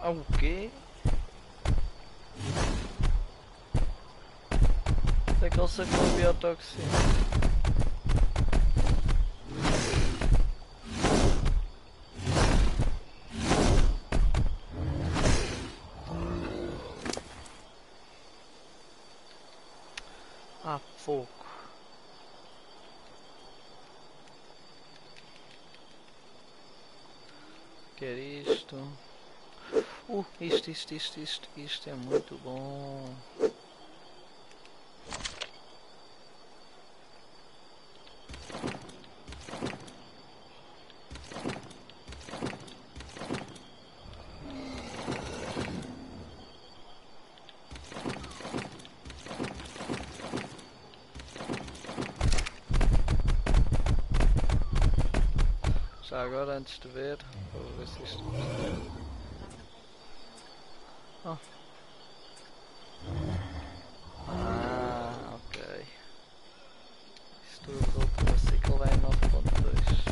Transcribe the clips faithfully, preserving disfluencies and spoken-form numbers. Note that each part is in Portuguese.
Ah, o quê? Até que ele sacou a biotoxina. Ah, fogo. Quer isto? Uh, isto, isto, isto, isto, isto é muito bom. Já agora, antes de ver, vou ver se isto... Oh. Ah, ok. Isto o ciclo vai em nove ponto dois.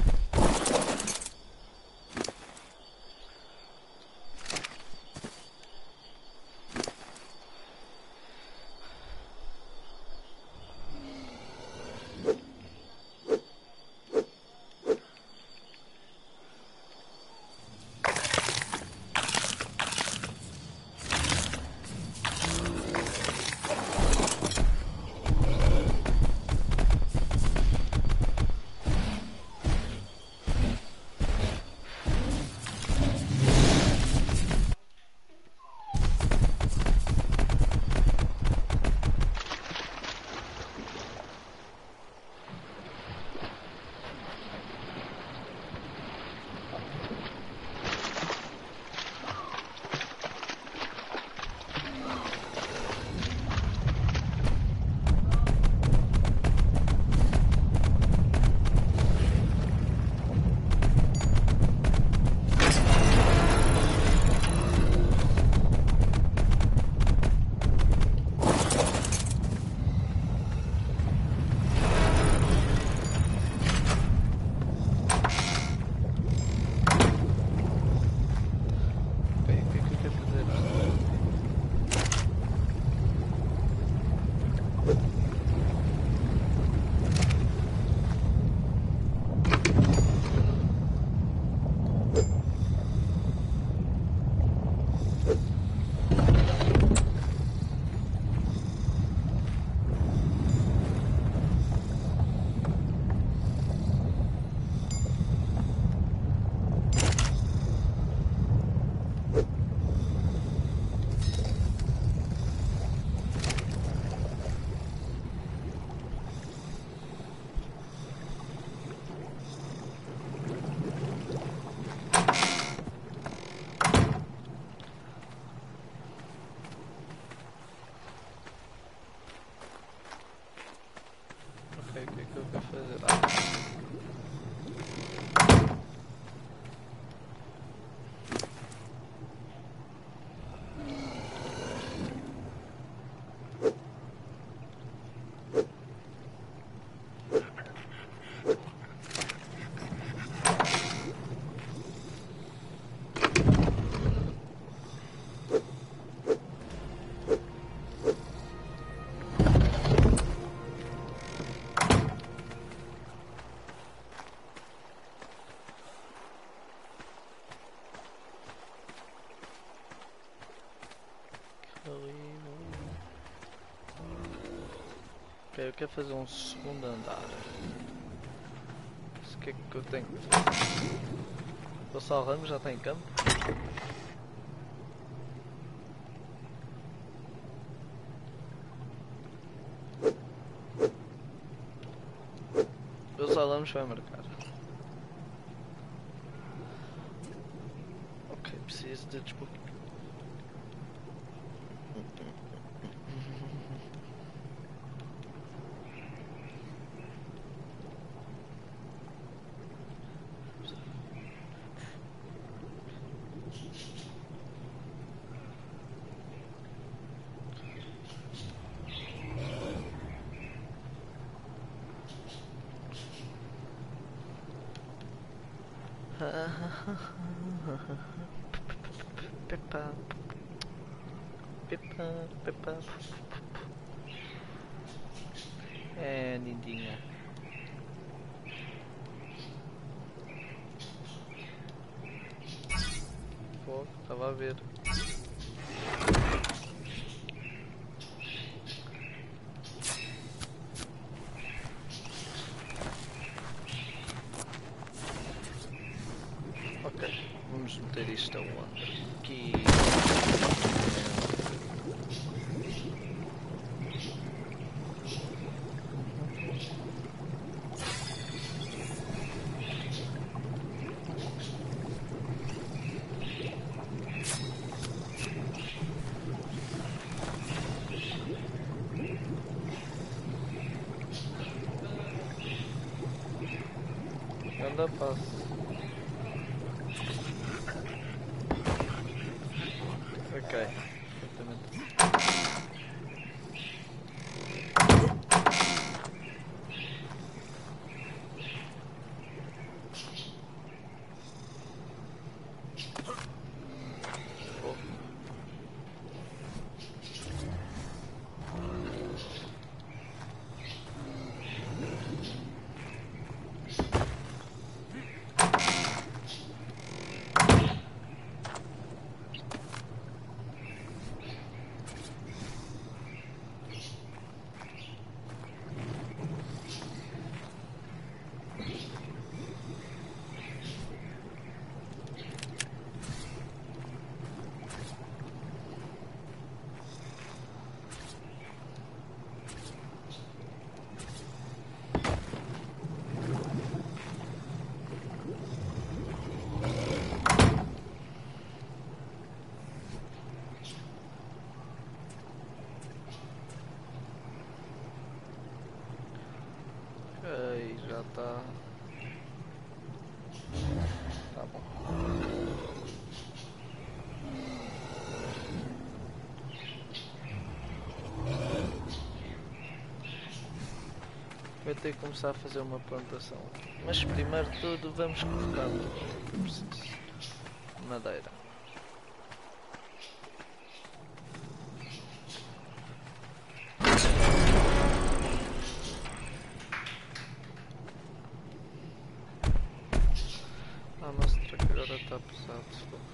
Ok, o que é que eu quero fazer? Ah. Ok, eu quero fazer um segundo andar. O que é que eu tenho que fazer? O Sal Ramos já está em campo? O Sal Ramos vai marcar. Ok, preciso de desbloquear. Peppa. Peppa, Peppa. É, lindinha. Pô, estava a ver. Ok, vamos meter isto aonde? Aqui. Anda, passo. Ok, perfeitamente. Ok, já está. Tá bom. Vai ter que começar a fazer uma plantação. Mas primeiro de tudo vamos colocar o que preciso. Madeira. Ah, mas o truque agora está pesado.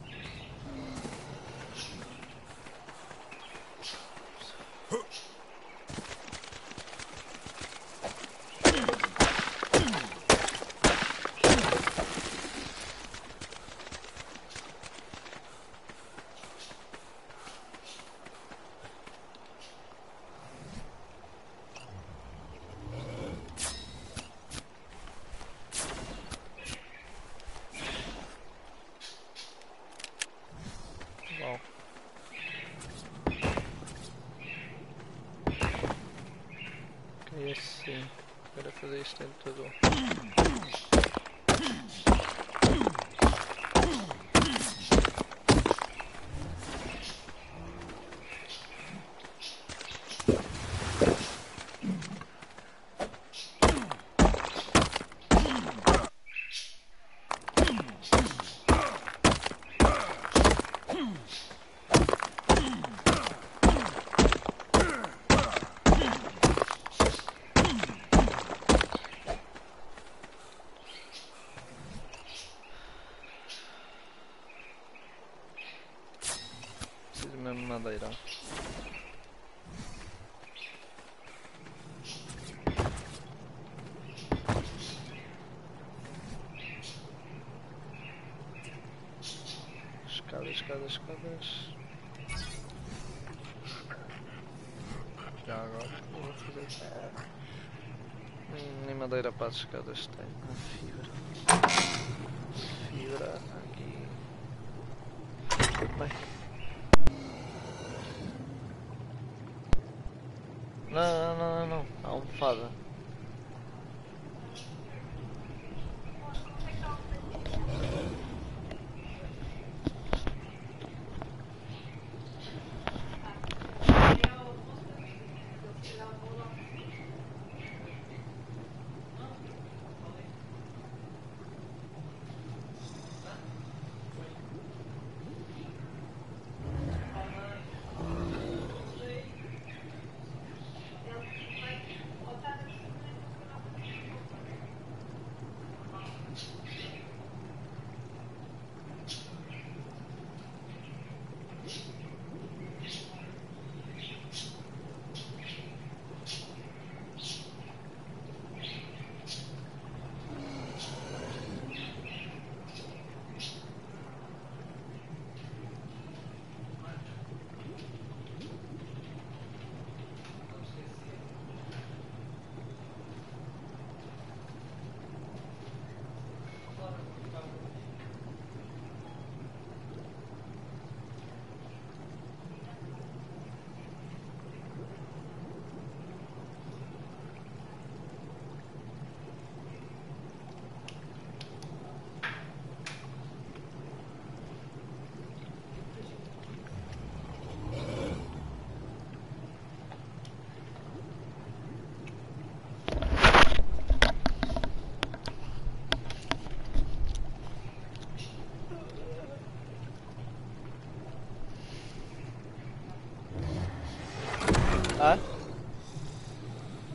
Bom. Ok, assim. Agora fazer isto em todo. Preciso mesmo de madeira. Escadas, escadas, escadas. Já agora vou fazer. Hum, nem madeira para as escadas tem. Ah, fibra. Fibra aqui. Bem. Não, não, não, não, não. Almofada.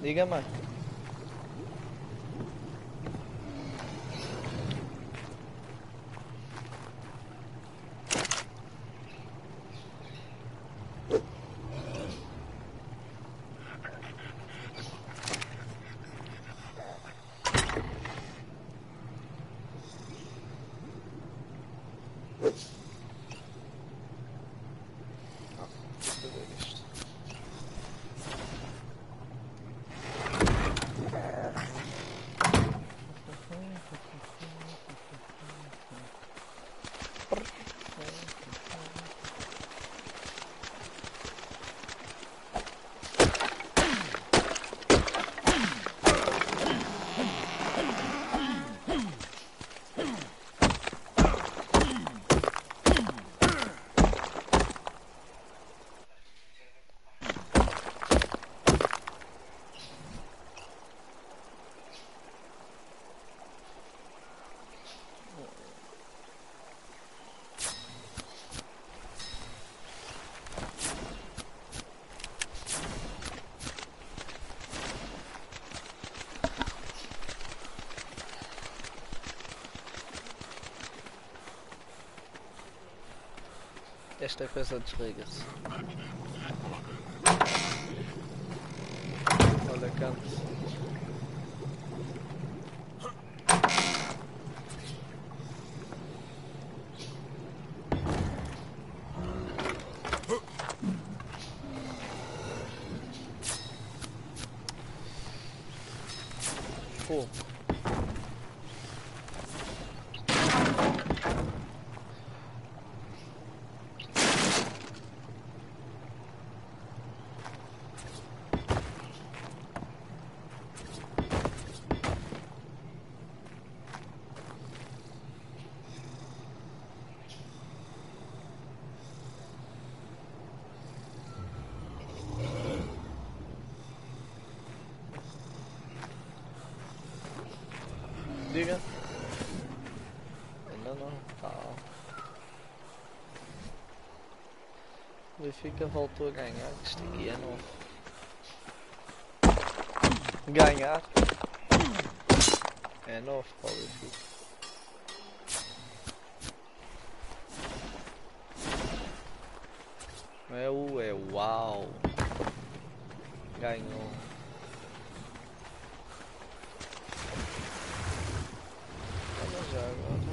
Diga, mãe. Esta coisa desliga-se. Olha, canto. Fogo. Diga. Ainda não. Tá. O Benfica voltou a ganhar. Isto aqui é novo. Ganhar. É novo para o Benfica. Não é o, é uau. Ganhou. Olha já agora.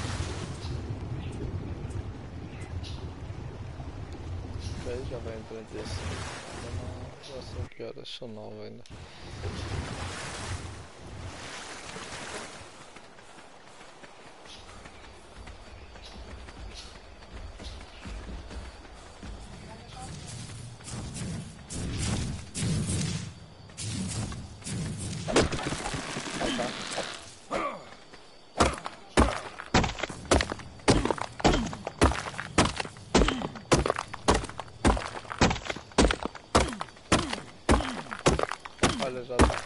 Ok, já vai em trinta e cinco. Ainda não, já são que horas? São nove ainda. Olha, já está.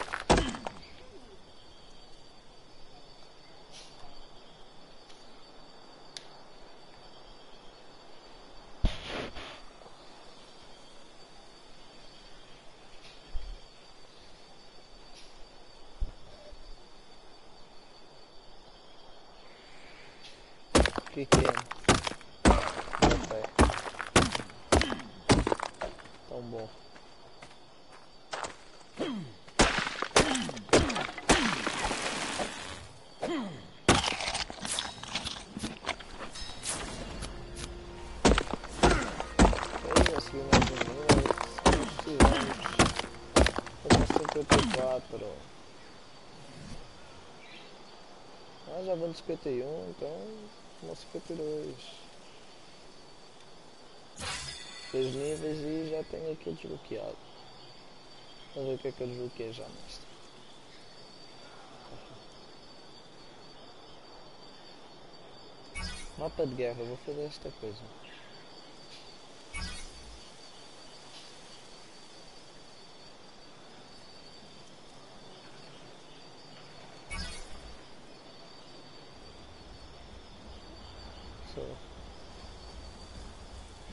O que que é? Ok. Tão bom. cinquenta e quatro. Ah, já vão de cinquenta e um, então vão cinquenta e dois. Dois níveis e já tenho aquilo desbloqueado. Vamos ver o que é que eu desbloqueei já nesta. Mapa de guerra, vou fazer esta coisa.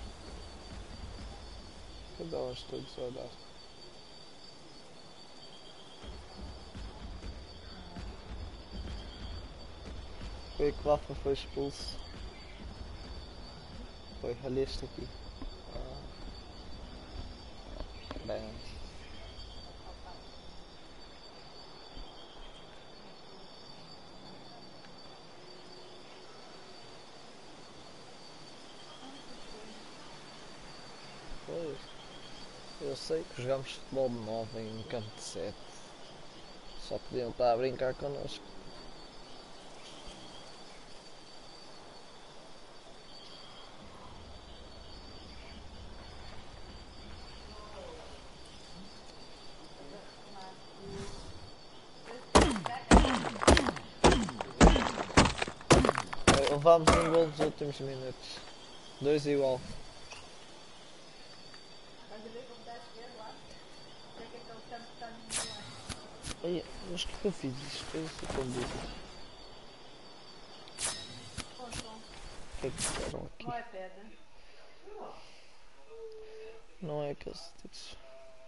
Vou dar uns todos a dar. Foi que o Rafa foi expulso. Foi, olha este aqui. Ah. Bem. Pois. Eu sei que jogamos futebol de nove em um campo de sete. Só podiam estar a brincar connosco. Levámos um gol nos últimos minutos. Dois igual. Ai, mas o que é que eu fiz isto? Eu sou tão burro. O que é que fizeram aqui? Não é pedra. Não é aquele sítio.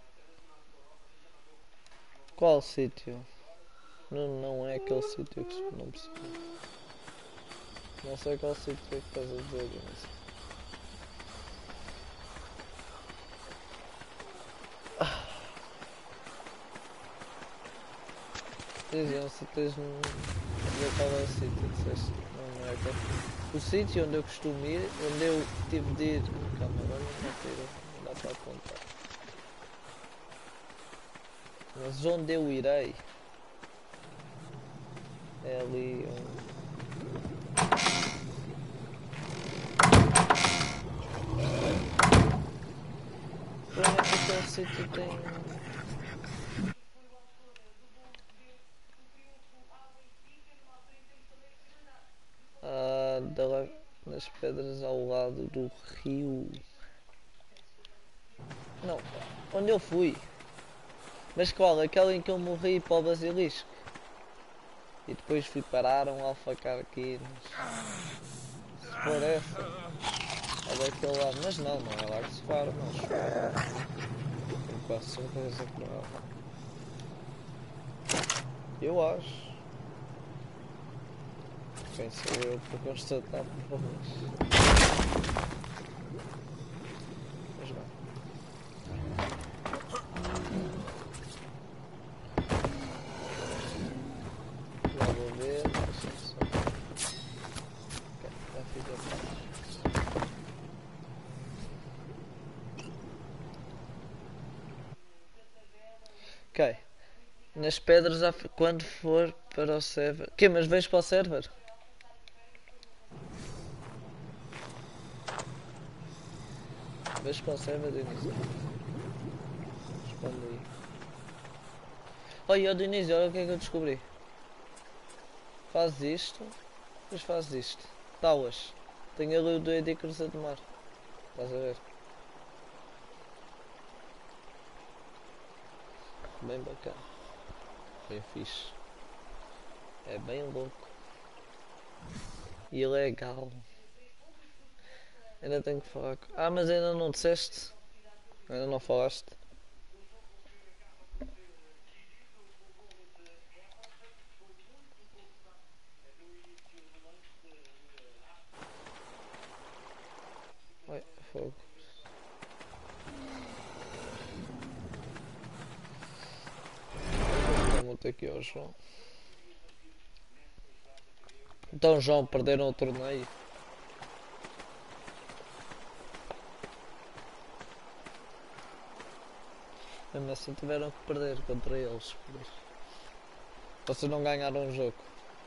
Qual sítio? Não, não é aquele sítio que se não percebi. Não sei qual sítio é que estás a dizer, mas... Diziam se tens um... Dizer qual é o sítio, disseste. Não, não é aquele. O sítio onde eu costumo ir, onde eu tive de ir... Calma, agora não dá para ir, não dá para apontar. Mas onde eu irei... É ali onde... Provavelmente aquele sítio tem... Ah, da, nas pedras ao lado do rio... Não, onde eu fui. Mas qual? Aquela em que eu morri para o basilisco. E depois fui parar um alfacar aqui. Mas... Se for essa... É daquele lado. Mas não, não é lá que se para, não. Tenho quase certeza que não é lá. Eu acho. Quem sou eu para constatar por vez. Mas bem. Já vou ver. Deixa-me só. Ok, já fiz a parte. Ok. Nas pedras, quando for para o server. Que? Mas vens para o server? Vês para o server, Dionísio? Responde aí. Olha, Dionísio, olha o que é que eu descobri. Fazes isto, depois fazes isto. Tauas. Tenho ali o do Edi Cruzeiro do Mar. Estás a ver? Bem bacana. Bem fixe. É bem louco. E ilegal. Ainda tenho que falar com... Ah, mas ainda não disseste? Ainda não falaste? Ai, fogo. Vamos aqui ao João. Então, João, perderam o torneio. Mesmo assim tiveram que perder contra eles. Por isso. Vocês não ganharam o jogo.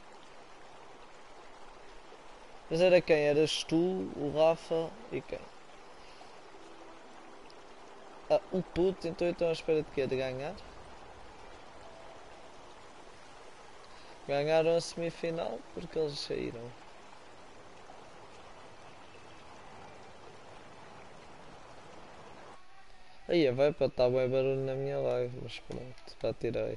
Mas era quem? Eras tu, o Rafa e quem? Ah, o puto, então eu estou à espera de quê? De ganhar? Ganharam a semifinal porque eles saíram. Aí vai para estar bem barulho na minha live, mas pronto, já tirei.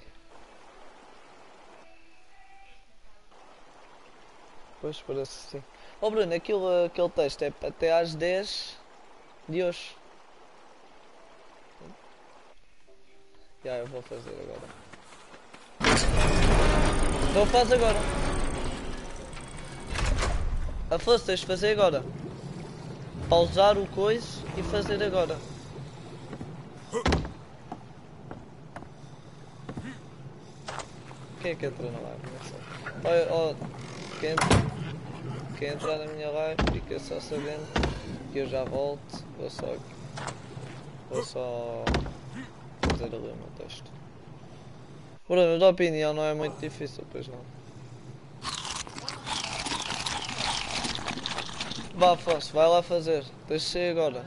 Pois parece que sim. Oh Bruno, aquilo, aquele texto é até às dez de hoje. Já, eu vou fazer agora. Então faz agora. Afonso, tens de fazer agora. Pausar o coisa e fazer agora. Quem é que entra na live? Não sei. Olha, olha, quem, quem entrar na minha live fica só sabendo que eu já volto. Vou só, vou só fazer ali o meu texto. Bruno, da opinião não é muito difícil, pois não. Vá, Afonso, vai lá fazer. Tens de sair agora.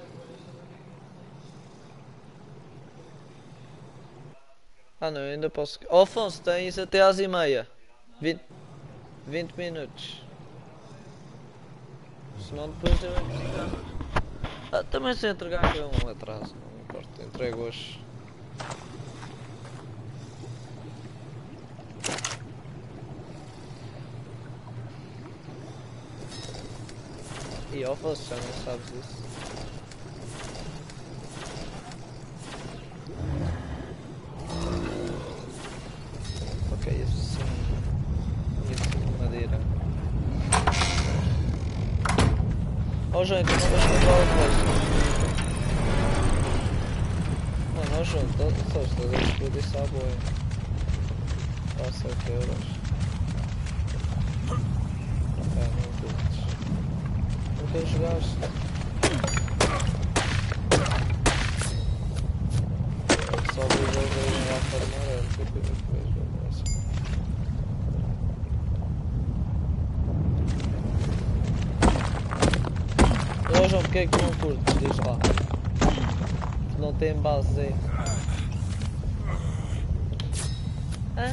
Ah não, eu ainda posso... Oh, Afonso, tens até às e meia. vinte, vinte minutos. Senão depois eu... Ah, também se entregar que é um atraso, não me importa. Entrego hoje. E ó, Afonso, já não sabes isso. Ok, isso sim. Isso de madeira. Ó, João, tu não vais comprar o flash. Mano, ó, João, só estás a desperdiçar a boia. Dá sete euros. Ah, não curtes. Nunca jogaste. Só dois euros aí lá para amarelo, que depois depois vou assim. Ô João, porque é que tu não curtes? Diz lá. Tu não tem base aí. Hã?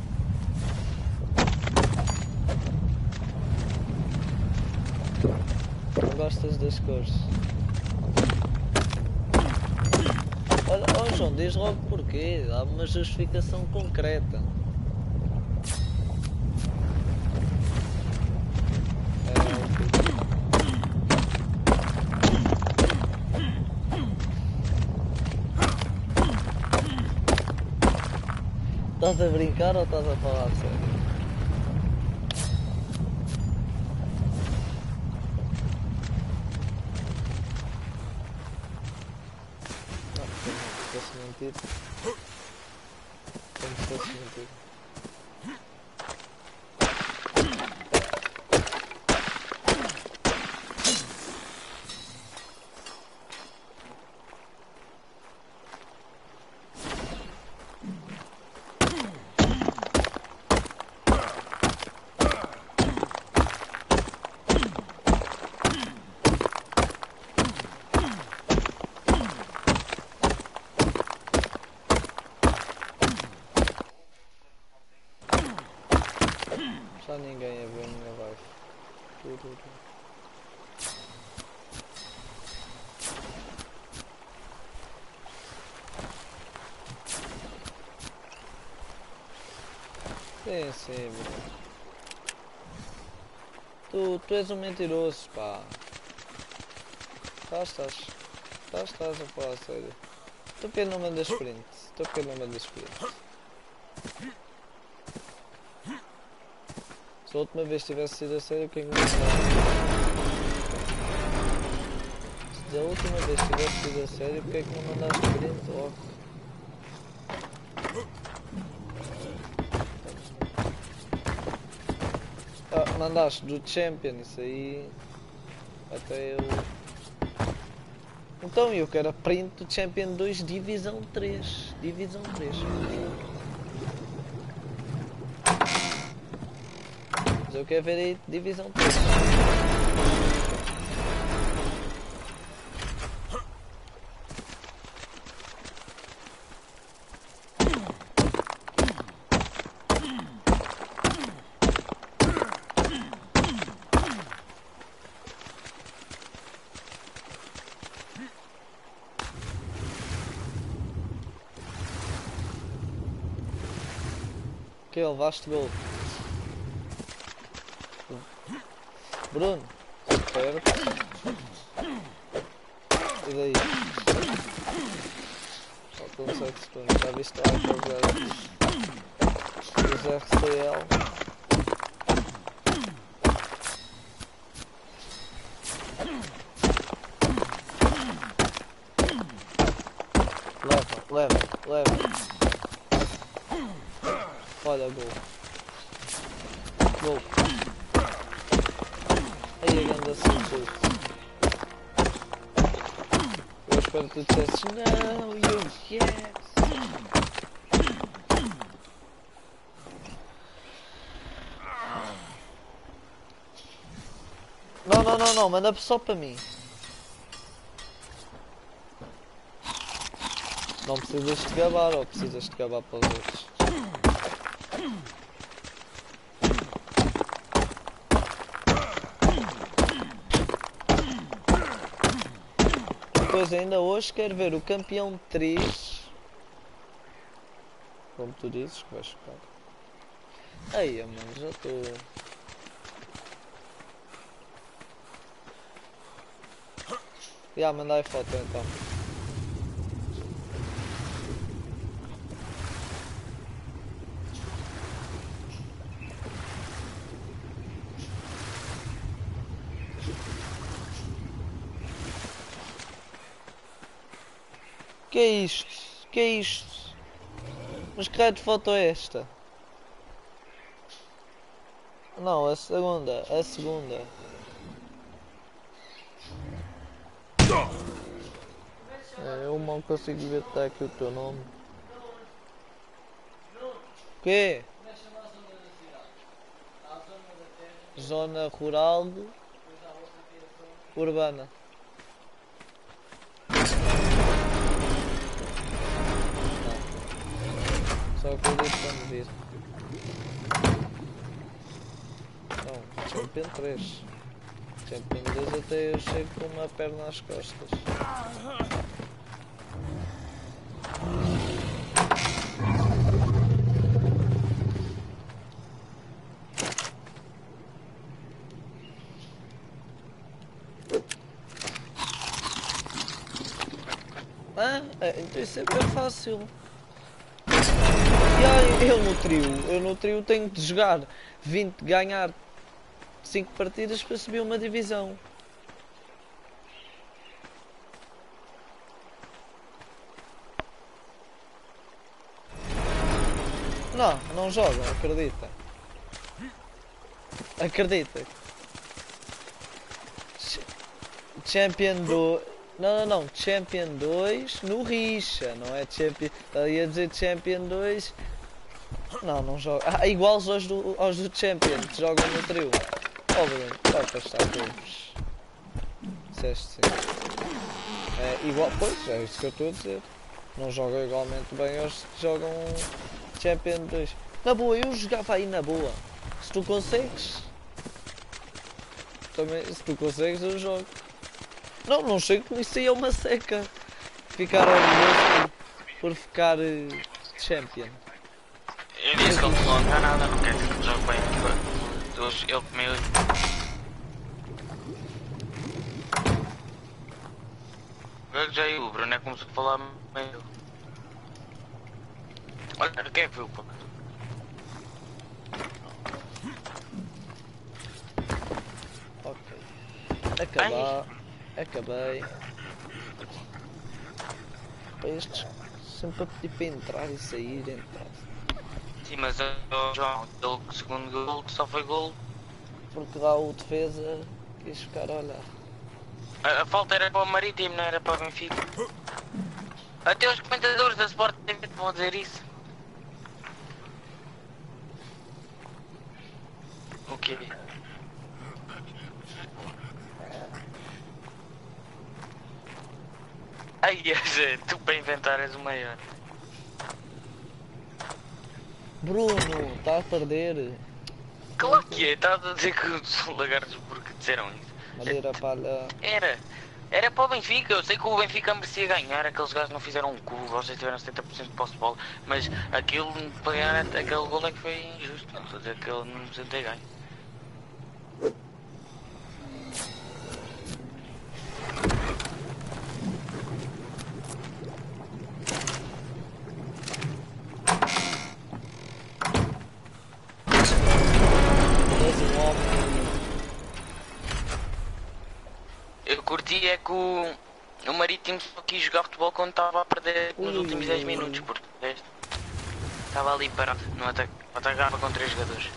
Não gostas das cores? Olha, oh João, diz logo porquê, dá uma justificação concreta. Estás a brincar ou estás a falar sério? Fosse mentido. Como se fosse mentido. Já ninguém a ver a minha live. Tu, tu, tu. Sim, sim, bro. Tu, tu és um mentiroso, pá. Estás, estás. Estás, estás a falar a sério. Tu porque não mandas sprint? Tu porque não mandas sprint? Se a última vez tivesse sido a sério, quem me disse? Se a última vez tivesse sido a sério, porque é que não mandaste sprint logo? Ah, mandaste do Champion, isso aí. Até eu. Então eu quero a print do Champion dois Divisão três. Divisão três. Mas eu quero ver aí Divisão três. Que levaste gol. Bruno, certo. E daí? Faltam sete segundos. Já viste lá aqueles os R C L? Olha, gol. Gol. Aí a ganda substituto. Eu espero que tu dissesses não, e eu yes. Não, não, não, não, manda só para mim. Não precisas de gabar ou precisas de gabar para os outros? Depois ainda hoje quero ver o campeão três. Como tu dizes que vais ficar. Aí, mano, já estou. Já, manda aí foto então. Que é isto? Que é isto? Mas que raio de foto é esta? Não, a segunda, a segunda. É, eu mal consigo ver que está aqui o teu nome. O quê? Zona rural urbana. Só acredito quando vir. Não, Champion três. Champion dois até eu chego com uma perna às costas. Ah, então isso é bem fácil. E eu no trio, eu no trio tenho de jogar vinte, ganhar cinco partidas para subir uma divisão. Não, não jogam, acredita. Acredita. Champion do... Não, não, não, Champion dois no Richa, não é Champion... Eu ia dizer Champion dois... Não, não joga. Ah, iguais aos do, aos do Champion, que jogam no trio. Oh Bruno, vai para estar todos. Disseste sim. É igual, pois, é isso que eu estou a dizer. Não jogam igualmente bem aos que jogam Champion dois. Na boa, eu jogava aí na boa. Se tu consegues... Também, se tu consegues eu jogo. Não, não chego que isso aí é uma seca. Ficar orgulhoso por, por ficar uh, Champion. Eu disse que ele não dá nada, não quer dizer que jogo bem aqui. Ele comeu. Já aí o Bruno é como se falar meio. Olha, quem é que viu? Ok. Acabar. Acabei. Para estes sempre a pedir para entrar e sair, entrar. Sim, mas o João, o segundo gol só foi gol. Porque lá o defesa quis ficar a olhar. A, a falta era para o Marítimo, não era para o Benfica. Até os comentadores da Sport T V vão dizer isso. O quê? Ai, tu para inventar és o maior. Bruno, está a perder. Claro que é, estás a dizer que os lagartos porque disseram isso. Madeira palha. Era. Era para o Benfica, eu sei que o Benfica merecia ganhar, aqueles gajos não fizeram um cu, vocês tiveram setenta por cento de posse de bola, mas aquilo para ganhar aquele gol é que foi injusto, não estou a dizer que ele não precisa ter ganho. Eu curti é que o, o Marítimo só quis jogar futebol quando estava a perder nos últimos dez minutos, porque Estava ali parado, não ataca, atacava com três jogadores.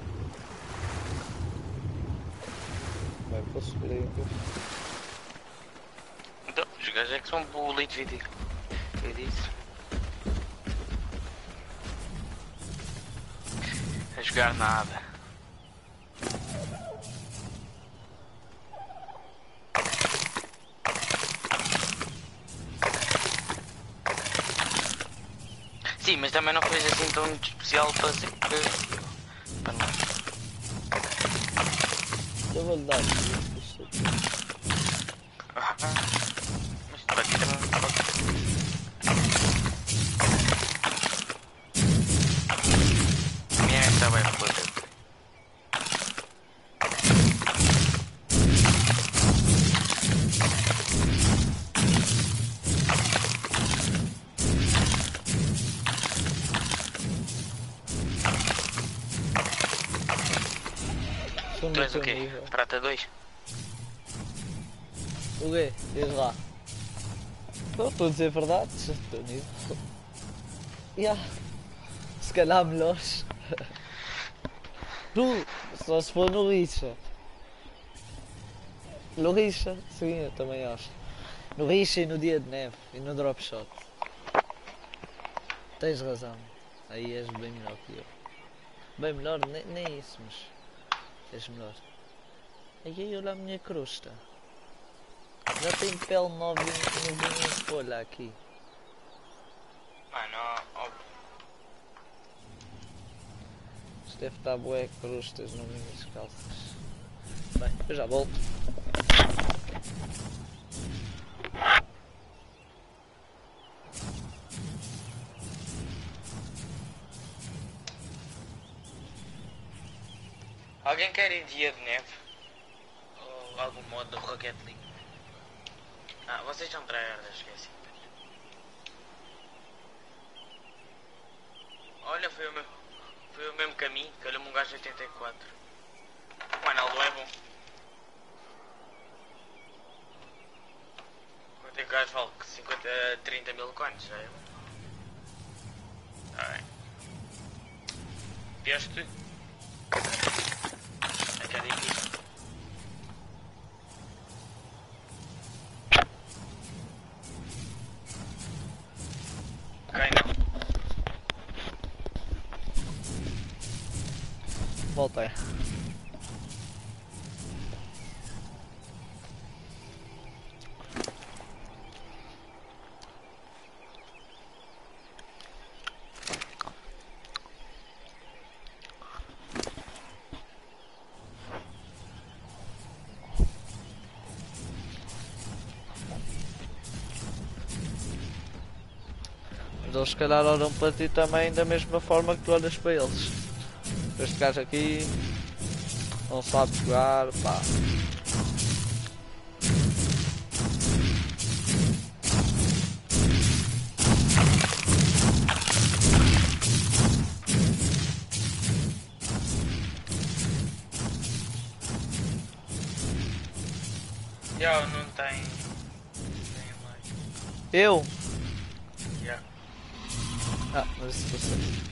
Bem, posso subir aí um pouco. Então, os gajos é que são o lead vídeo. Eu disse. A jogar nada. Sim, mas também não fez assim tão especial para ser que... para nós. Eu vou-lhe dar aqui. Ah, mas para ti também pode. A minha está bem foda. Tu és o quê? Prata dois? O quê? Diz lá. Não, estou a dizer a verdade, estou nível. Yeah. Se calhar melhores. Tu, só se for no Richa. No Richa, sim, eu também acho. No Richa e no dia de neve e no drop shot. Tens razão. Aí és bem melhor que eu. Bem melhor, nem, nem isso, mas és melhor. Aí olha a minha crosta. Já tem pele novinha, novinha de folha aqui. Mano, ó. Isto deve estar bué crostas nas minhas calças. Bem, eu já volto. Alguém quer ir dia de neve? Ou algum modo do Rocket League? Ah, vocês são tryhardas, esqueci. Olha, foi o, meu, foi o mesmo caminho, calhou-me um gajo de oitenta e quatro. O Arnaldo é bom. Quanto é que o gajo vale? cinquenta, trinta mil coins, já é? Tá bem. Vieste? É que é difícil. Ok, não. Voltei. Mas eles se calhar olham para ti também da mesma forma que tu olhas para eles. Este gajo aqui não sabe jogar, pá. Já não tem. Tem mais. Eu? Já. Ah, mas isso eu sei.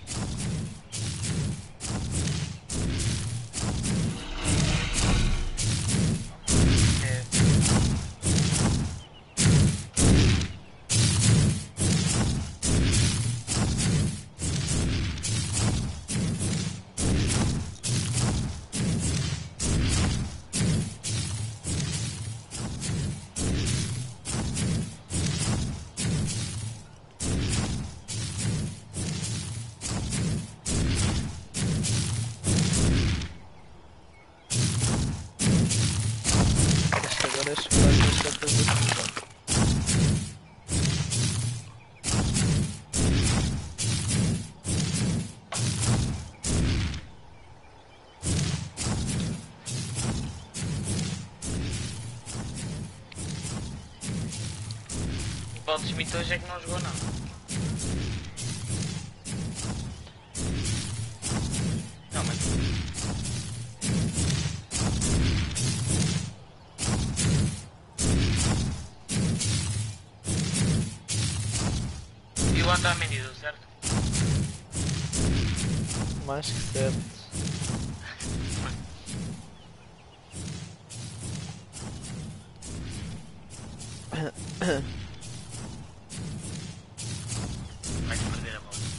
Agora este gajo está a fazer. O Paulo Schmidt hoje é que não jogou, não. Não, mas. E o Otamendi deu certo? Mais que certo. Vais perder a bola.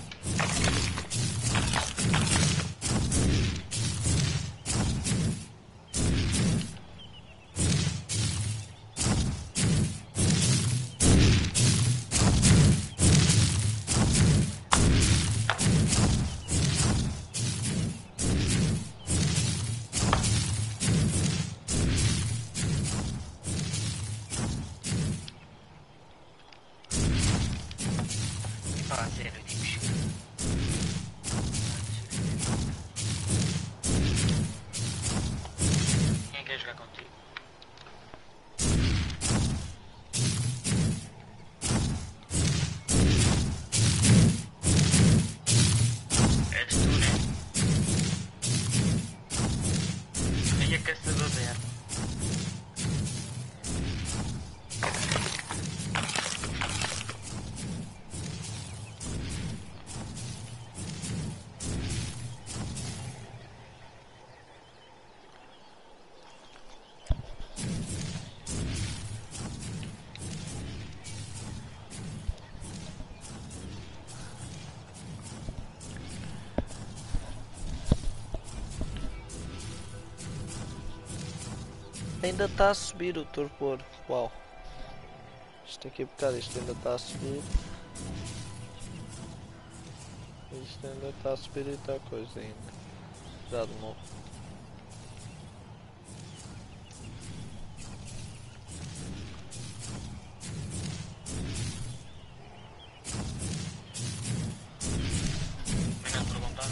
Ah, sério, tipo, chega. Quem quer jogar contigo? És tu, né? Quem é caçador dela? Ainda está a subir o torpor. Uau. Isto aqui é bocado, isto ainda está a subir. Isto ainda está a subir e está coisa ainda. Já de novo. Menos perguntar.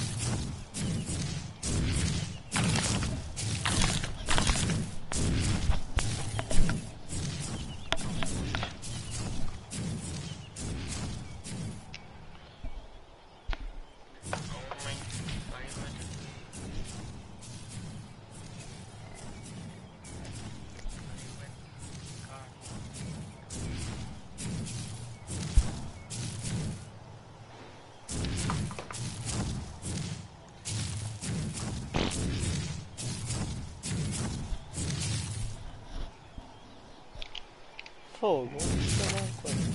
Homem, vai, vai. Fogo, isto é uma coisa.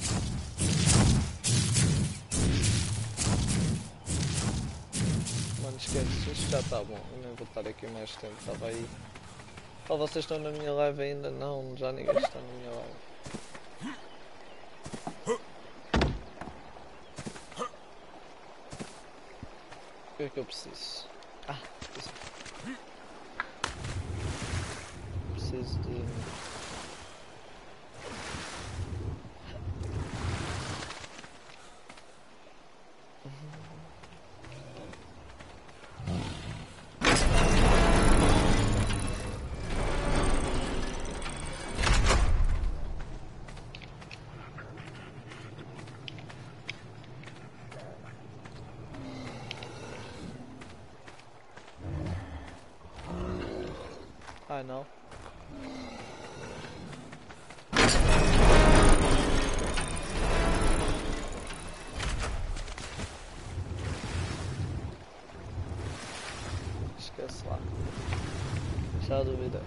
Mano, esquece, isto já está bom. Eu nem vou estar aqui mais tempo, estava aí. Oh, vocês estão na minha live ainda? Não, já ninguém está na minha live. O que é que eu preciso? Ah, preciso. Preciso de... Ai não. Esquece lá. Já duvidei.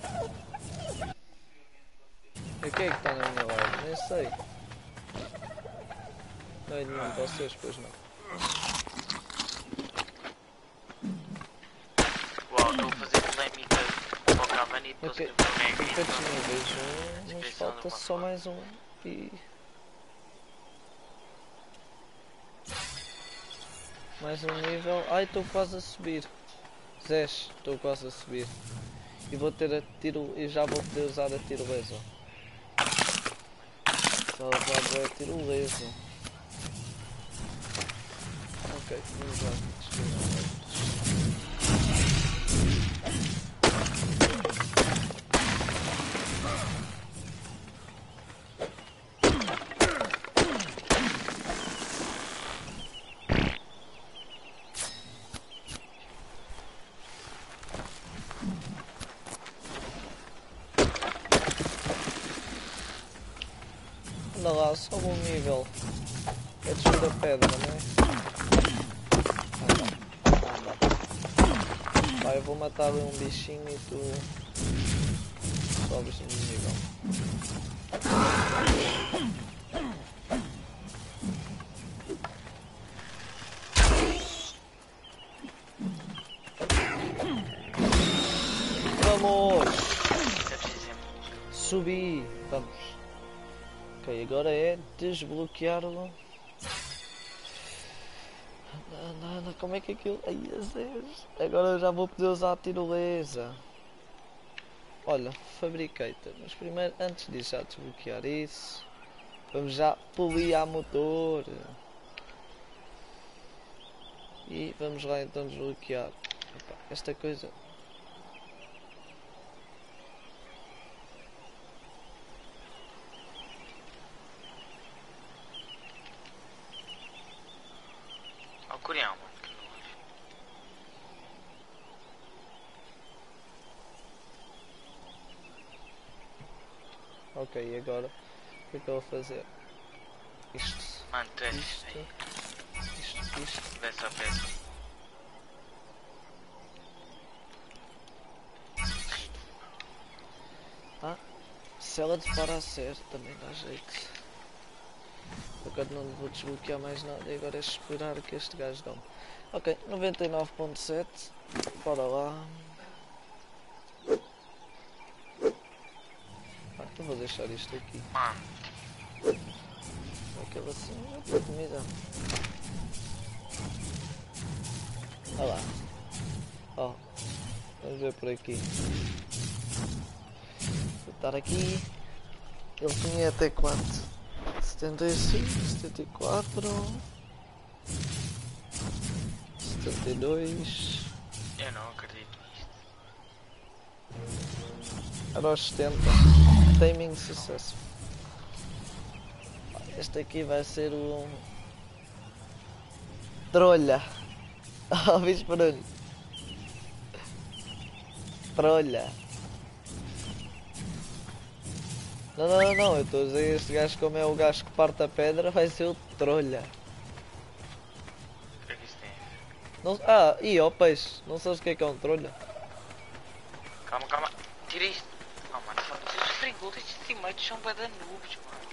E quem é que está na minha live? Nem sei. Não é nenhum de vocês, pois não. Uau, estou a fazer polémica para o Cavani e depois Ok, escrever um porque negrito disponíveis um, na mas descrição do falta só pacote. mais um. E... mais um nível. Ai, estou quase a subir. Zés, estou quase a subir. E vou ter a tiro. E já vou poder usar a tirolesa. Já usar a tirolesa. Ok, vamos lá. Anda lá, sobe um nível. É descer a pedra, não é? Anda, anda. Vai, eu vou matar um bichinho e tu sobes no nível. Vamos! É preciso. Subi! Vamos. Ok, agora é desbloquear o... Anda, anda, anda, como é que aquilo... Ai, Jesus. Agora eu já vou poder usar a tirolesa. Olha, fabriquei-te. Mas primeiro, antes de já desbloquear isso, vamos já polir a motor. E vamos lá então desbloquear. Opa, esta coisa... Ao coreano, mano. Ok, e agora? O que é que eu vou fazer? Isto, Mano, tu és isto, aí. isto, isto. Dessa peça. Ah, se ela disparar certo também dá jeito. Agora não vou desbloquear mais nada e agora é esperar que este gajo dá. Ok, noventa e nove ponto sete. Bora lá. Ah, eu vou deixar isto aqui. Mano, Aquela assim, já tem comida. Olha lá. Ó, oh, vamos ver por aqui. Vou estar aqui. Ele tinha até quanto? setenta e cinco, setenta e quatro, setenta e dois. eu não acredito nisto. Era aos setenta. Timing sucesso. Este aqui vai ser o... Trolha. Ouviste barulho? Trolha. Não, não, não, não. Eu estou a dizer este gajo, como é o gajo que parte a pedra, vai ser o trolha. O que é que isto tem? Não... Ah, e ó peixe. Não sabes o que é que é um trolha? Calma, calma. Tira isto. Oh, mano, os frigos, estes teammates são bué de noobs, mano.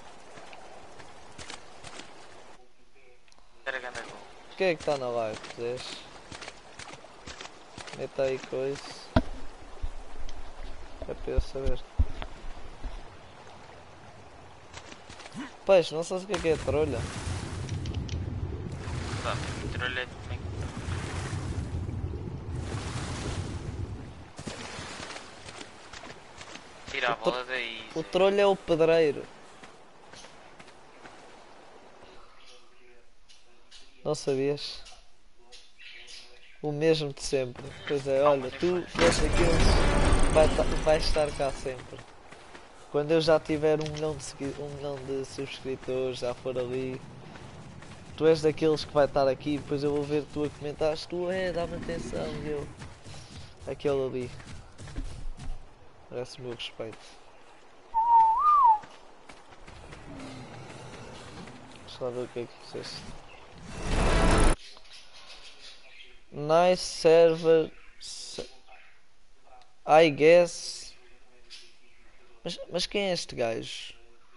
Era grande gol. Quem é que está na live? Zés? Meta aí coisa. É para eu saber. Peixe, não sabes o que é que é trolha? Tá, trolha também. Tira a O tro- bola daí. O Zé. trolha é o pedreiro. Não sabias? O mesmo de sempre. Pois é, Oh, olha, mano, tu eu és daqueles que vai, ta- vais estar cá sempre. Quando eu já tiver um milhão de, segui- um milhão de subscritores, já for ali, tu és daqueles que vai estar aqui, depois eu vou ver tu a comentares, tu é, dá-me atenção, e eu. Aquele ali. Merece o meu respeito. Deixa lá ver o que é que fizeste. Nice server. Se- I guess. Mas, mas quem é este gajo?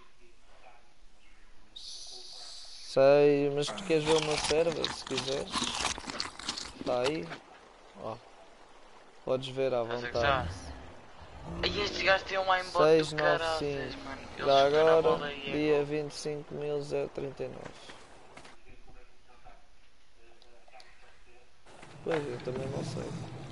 Sei, mas tu queres ver o meu server se quiseres? Está aí. Ó, podes ver à Estás a vontade. gozar? E estes gajos têm um aimbot do seis nove caraças, cinco. mano. Eles Já chutam na agora, bola e é dia gol. vinte e cinco mil trinta e nove. Pois, eu também não sei.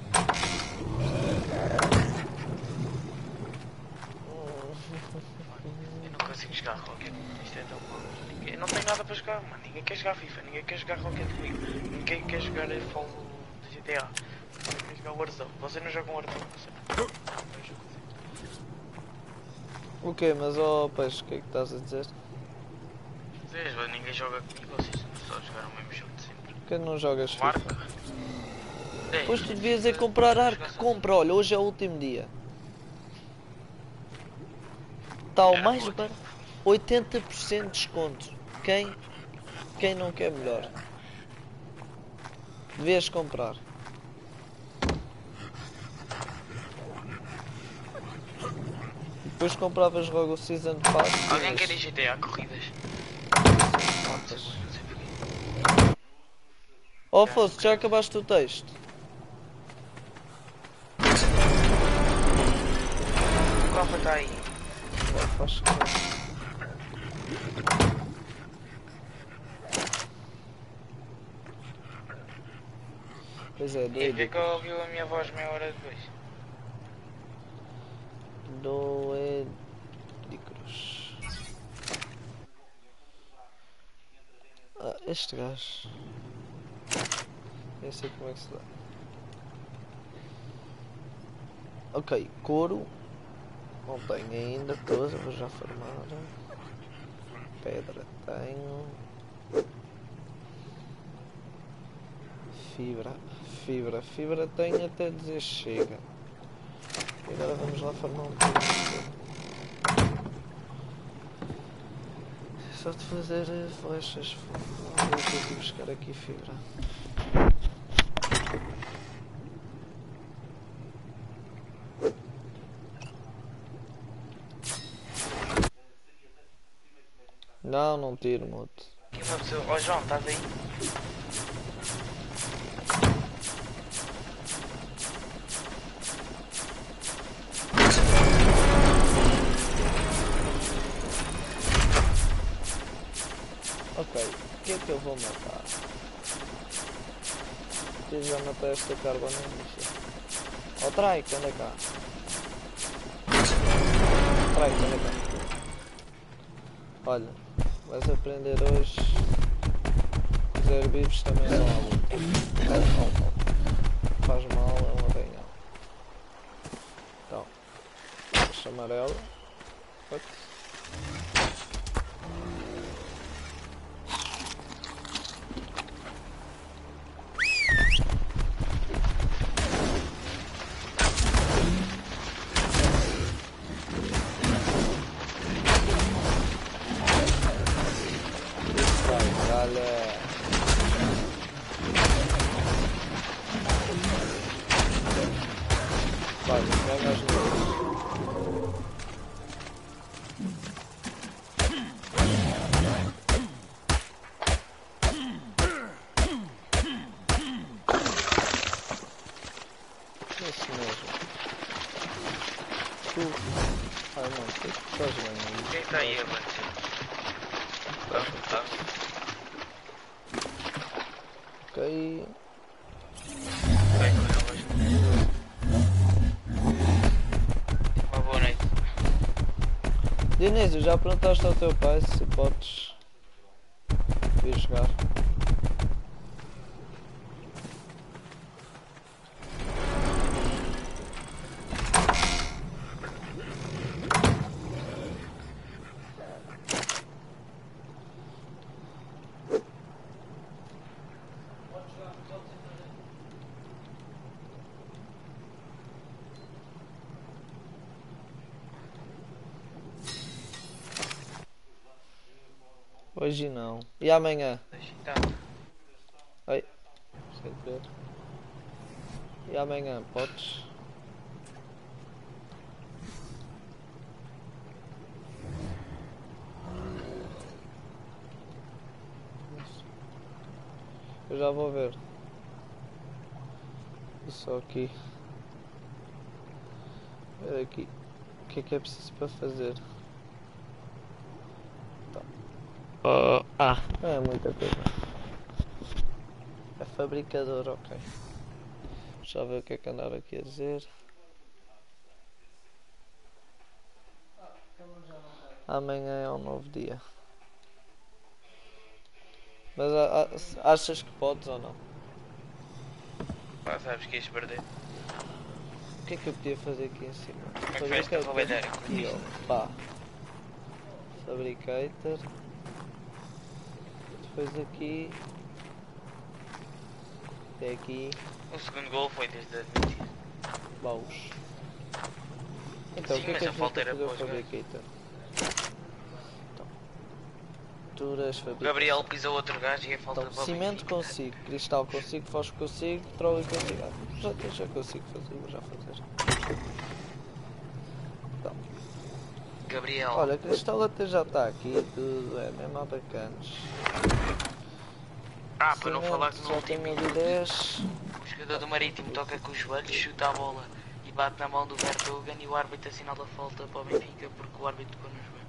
Eu não consigo jogar Rocket, isto é tão mau. Ninguém, não tem nada para jogar, mano. Ninguém quer jogar FIFA, ninguém quer jogar Rocket comigo. Ninguém quer jogar Fall de G T A. Ninguém quer jogar Warzone. Vocês não jogam Warzone, você não. Eu jogo assim. O quê? Mas ó, peixe, o que é que estás a dizer? Vocês, mas ninguém joga comigo, vocês só jogaram o mesmo jogo de sempre. Por que não jogas O Ark? FIFA? É, Pois tu devias é FIFA, comprar vamos Ark. jogar sozinho. Compra, olha, hoje é o último dia. Está o Era mais boa, barato. oitenta por cento de desconto. Quem? Quem não quer melhor? Devias comprar. Depois compravas logo o Season Pass. Alguém tinhas quer ir G T A corridas? mapas. Oh, Afonso, já acabaste o texto? O cofre está aí. Não, faz questão. Pois é, E doido. porque eu ouviu a minha voz meia hora depois. Doedicros. Ah, este gajo. Nem sei como é que se dá. Ok, couro. Não tenho ainda todas, vou já formar. Pedra tenho. Fibra. Fibra. Fibra tenho até dizer chega. E agora vamos lá formar um bocadinho. Só de fazer flechas. Vou ter que buscar aqui fibra. Não, não tiro, moto. E uma pessoa. Ó João, estás aí? Ok, o que é que eu vou matar? Eu já matei esta carbonite. Ó oh, Trike, anda cá. Trike, anda cá. Olha, vais aprender hoje. Zero bibs também não há muito. Oh, oh, oh. Faz mal, é um arranhão. Então, flecha amarela. What? Isso mesmo. Tu. Ai não, tu estás bem aí. Quem está aí a bater? Tá, tá. Ok. Vai com elas. Uma boa noite. Dionísio, já perguntaste ao teu pai se podes vir jogar? Hoje não. E amanhã? Tá. Ei, sem ver. E amanhã, podes? Eu já vou ver. Só aqui. Ver aqui. O que é que é preciso para fazer? Tá. Uh, ah, não é muita coisa. É fabricador, ok. Deixa eu ver o que é que andava aqui a dizer. Amanhã é um novo dia. Mas a, a, achas que podes ou não? Pá, sabes que ias perder. O que é que eu podia fazer aqui em cima? Como é que vais trabalhar Aqui, ó. Pá. Fabricator. Depois aqui. Até aqui. O segundo gol foi desde admitir. Baús. Então, Sim, o que é mas que a eu falta tenho era que fazer para o os gajos. Fabricator? Então. Pinturas, fabricação. Gabriel pisou outro gajo e a falta Então, para o cimento Benfica. consigo, cristal consigo, fósforo consigo, petróleo consigo. Ah, já, já consigo fazer, vou já fazer. Então, Gabriel. olha, cristal até já está aqui, tudo é mesmo há bacanas. Ah, para não falar que Cimento, no já último tenho ali minuto dez. o jogador do Marítimo toca com os joelhos, chuta a bola e bate na mão do Vertonghen e o árbitro assinala a falta para o Benfica porque o árbitro tocou no joelho.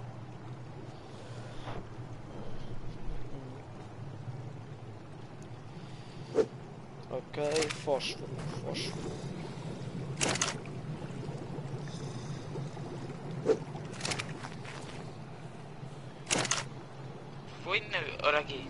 Ok, fósforo, fósforo. Foi na... Ora aqui.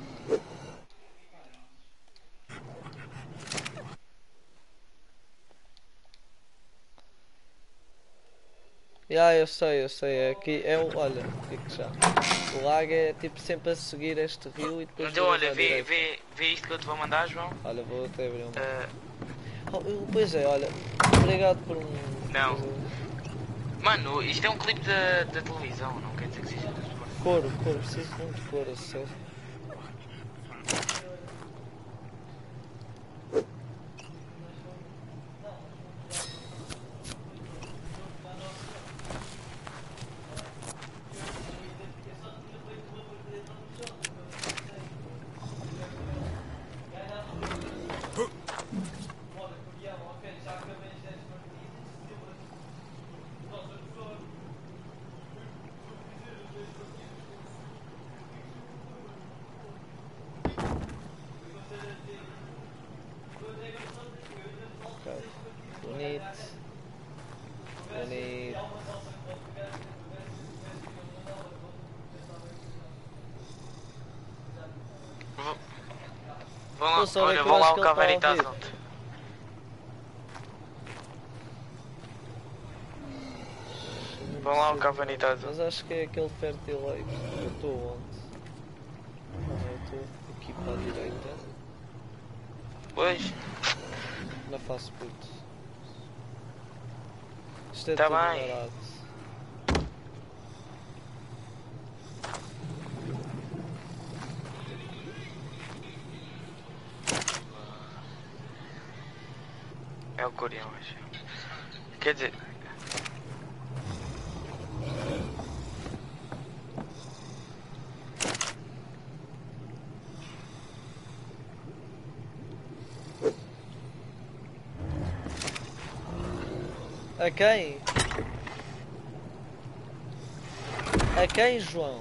Ah, eu sei, eu sei, é aqui, é o, olha, digo já. O lago é tipo sempre a seguir este rio e depois Então viras olha, à vê, direita. vê, vê isto que eu te vou mandar, João. Olha, vou até abrir um. Uh, Oh, eu- pois é, olha, obrigado por um... não. Mano, isto é um clipe da, da televisão, não quer dizer que seja do Sport. Couro, couro, preciso muito de couro, a sério. Ok, bonito. Bonito. Vão lá, Pô, só é olha, que eu vão lá acho o que ele está a Cavani está ouvir. junto. Vão lá o Cavani está junto. Mas acho que é aquele fertilite. Eu estou onde? Ah, eu estou aqui para a direita. Pois, Na face puto. Isto é Tá tudo bem. barato. é o coreano, acho. Quer dizer, A quem? A quem, João?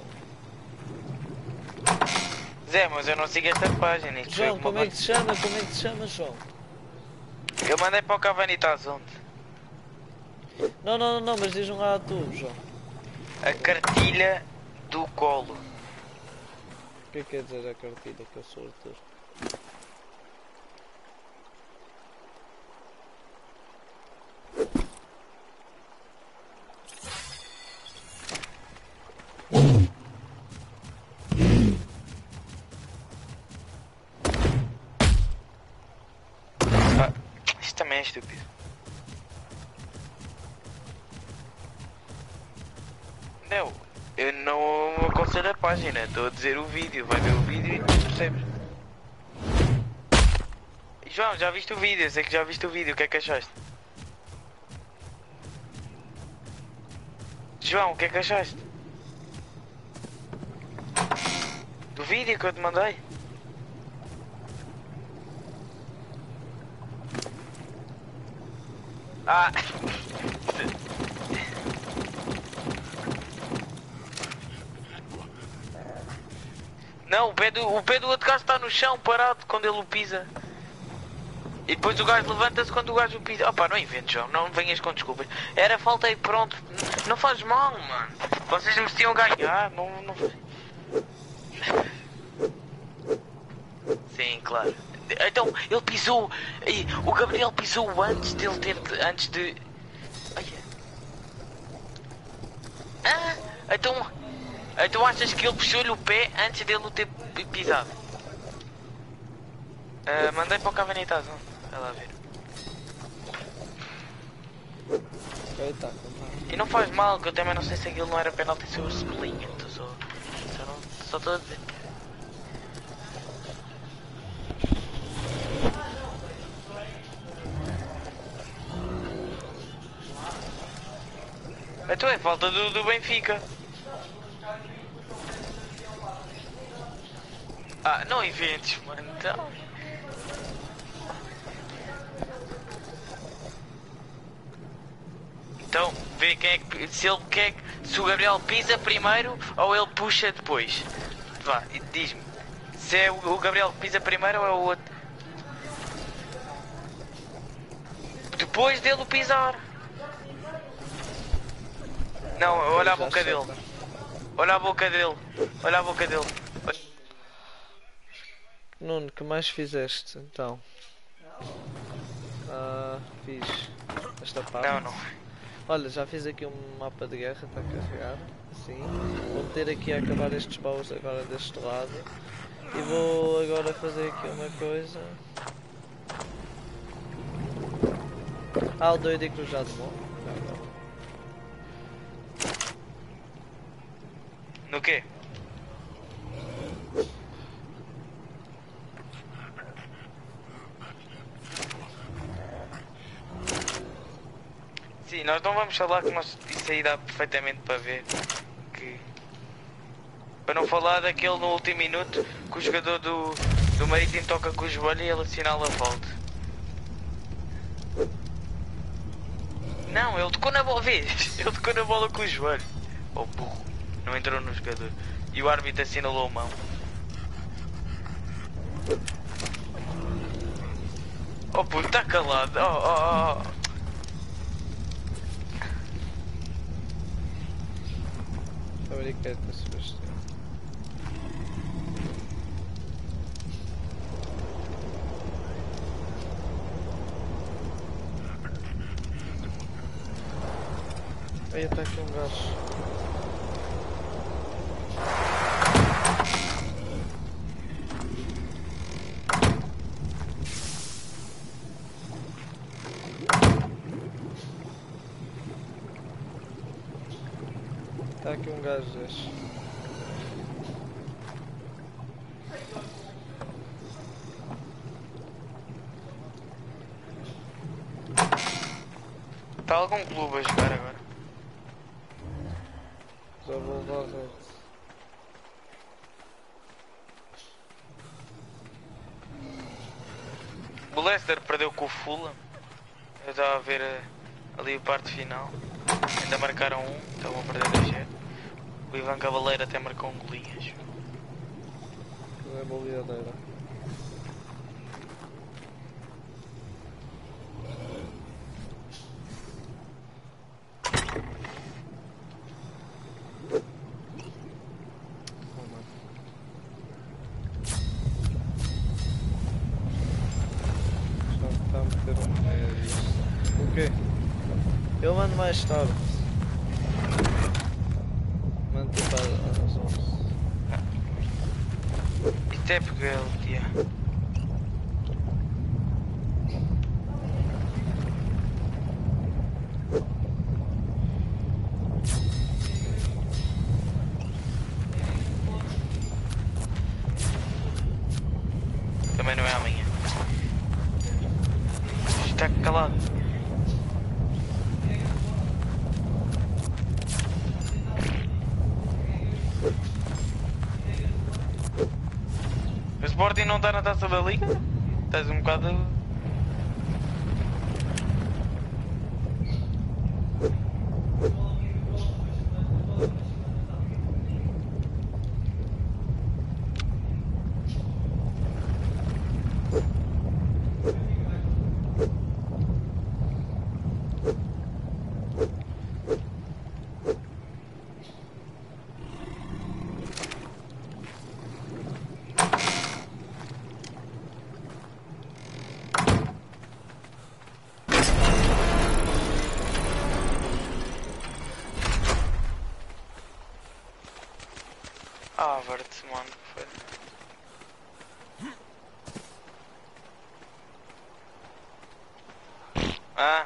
Zé, mas eu não sigo esta página. Isto foi João, uma como é que parte- te chama? Como é que te chama, João? Eu mandei para o Cavani está junto. Não, não, não, não, mas diz um lá a tu, João. A cartilha do colo. O que é que quer dizer a cartilha que eu sou Arthur? Ah, isto também é estúpido. Não, eu não aconselho a página, estou a dizer o vídeo, vai ver o vídeo e tu percebes. João, já viste o vídeo, eu sei que já viste o vídeo, o que é que achaste? João, o que é que achaste? Do vídeo que eu te mandei? Ah! Não, o pé do, o pé do outro gajo está no chão, parado, quando ele o pisa. E depois o gajo levanta-se quando o gajo o pisa. Opa, não inventes, João, não venhas com desculpas. Era falta e pronto. Não faz mal, mano. Vocês mereciam ganhar, não... não... Sim, claro. Então, ele pisou... O Gabriel pisou antes dele ter... Antes de... Ai, ah, então... Então achas que ele puxou-lhe o pé antes dele o ter pisado? Uh, mandei para o Cavanitazão. Vai lá ver. Eita, e não faz mal, que eu também não sei se aquilo não era penalti se eu sublinho. Então só... Só, não, só estou a dizer. Então é falta do, do Benfica. Ah, não inventes, mano, então... Então, vê quem é que... Se ele quer... Se o Gabriel pisa primeiro ou ele puxa depois. Vá, diz-me. Se é o Gabriel que pisa primeiro ou é o outro? Depois dele pisar. Não, olha a boca dele. Olha a boca dele. Olha a boca dele. Nuno, que mais fizeste então? Ah, fiz esta parte. Não, não. Olha, já fiz aqui um mapa de guerra, está carregado. Assim. Vou meter aqui a acabar estes baús agora deste lado. E vou agora fazer aqui uma coisa. Ah, o doido e cruzado bom. No quê? Sim, nós não vamos falar que nós, isso aí dá perfeitamente para ver que... Para não falar daquele no último minuto que o jogador do, do Marítimo toca com o joelho e ele assinala a falta. Não, ele tocou na bola, vês? Ele tocou na bola com o joelho. Oh burro, não entrou no jogador. E o árbitro assinalou a mão. Oh puto, está calado. Oh, oh, oh. Fabricante da Sebastião. Aí está aqui um gajo. Está aqui um gajo deste. Está algum clube a jogar agora? Já vou levar o resto. O Leicester perdeu com o Fulham. Eu estava a ver a, ali a parte final. Ainda marcaram um, estavam a perder dois zero. O Ivan Cavaleiro até marcou um golinhas. É boleadeira. Eu mando mais tarde. Mando tipo às onze. Isto é porque ele tinha. Também não é amanhã. Está calado. O Sporting não está na taça da Liga? Estás um bocado... Ah, verde, mano. Foi. Ah.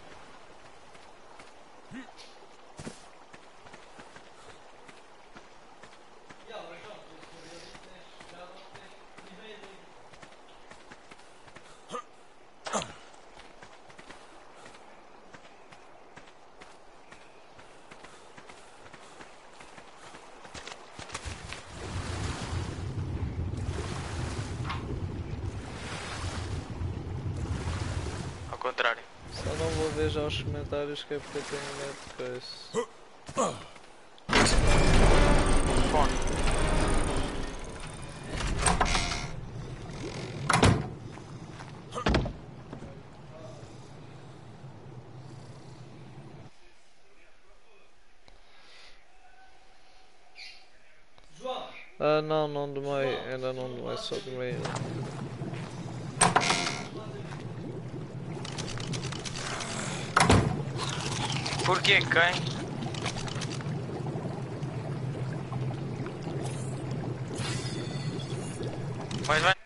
Ao contrário. Só não vou ver já os comentários que é porque eu tenho medo de coisa. Fone. Ah não, não demei, ainda não demei, só demei. Porquê quem? Mas vai.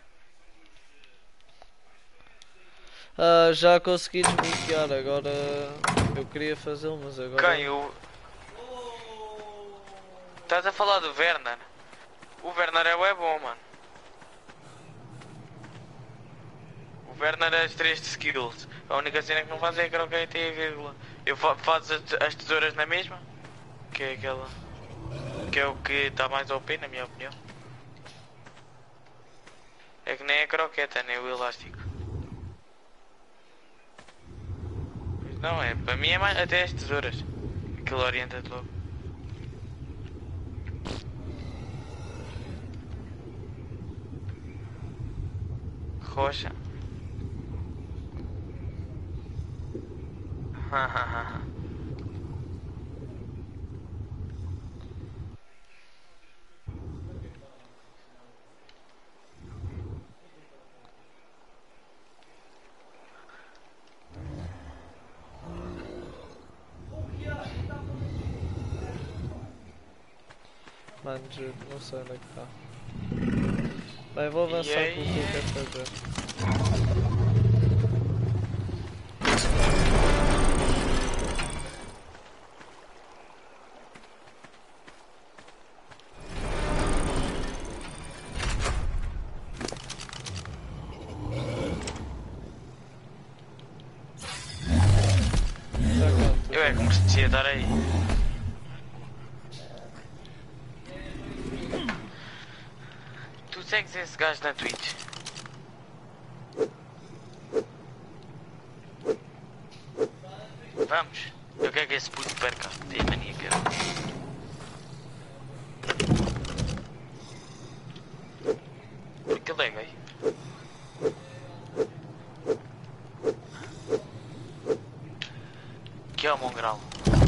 Ah, já consegui desbloquear, agora eu queria fazê-lo, mas agora... Quem? O... Estás a falar do Werner? O Werner é o é bom, mano. O Werner é as três de skills. A única cena que não faz é a croquete e a vírgula. Eu fa faço as, as tesouras na mesma. Que é aquela... Que é o que está mais O P, na minha opinião. É que nem a croqueta, nem o elástico. Não é, para mim é mais até as tesouras. Aquilo orienta-te logo. Rocha. Mano, juro, não sei onde é que está. Bem, vou avançar Yeah, com o que eu quero fazer. Já quanto? Eu é que merecia estar aí. Tu segues esse gajo na Twitch? Vamos. Eu quero que esse puto perca. Tem mania, cara. Porque ele é gay. Que é o Mongrel.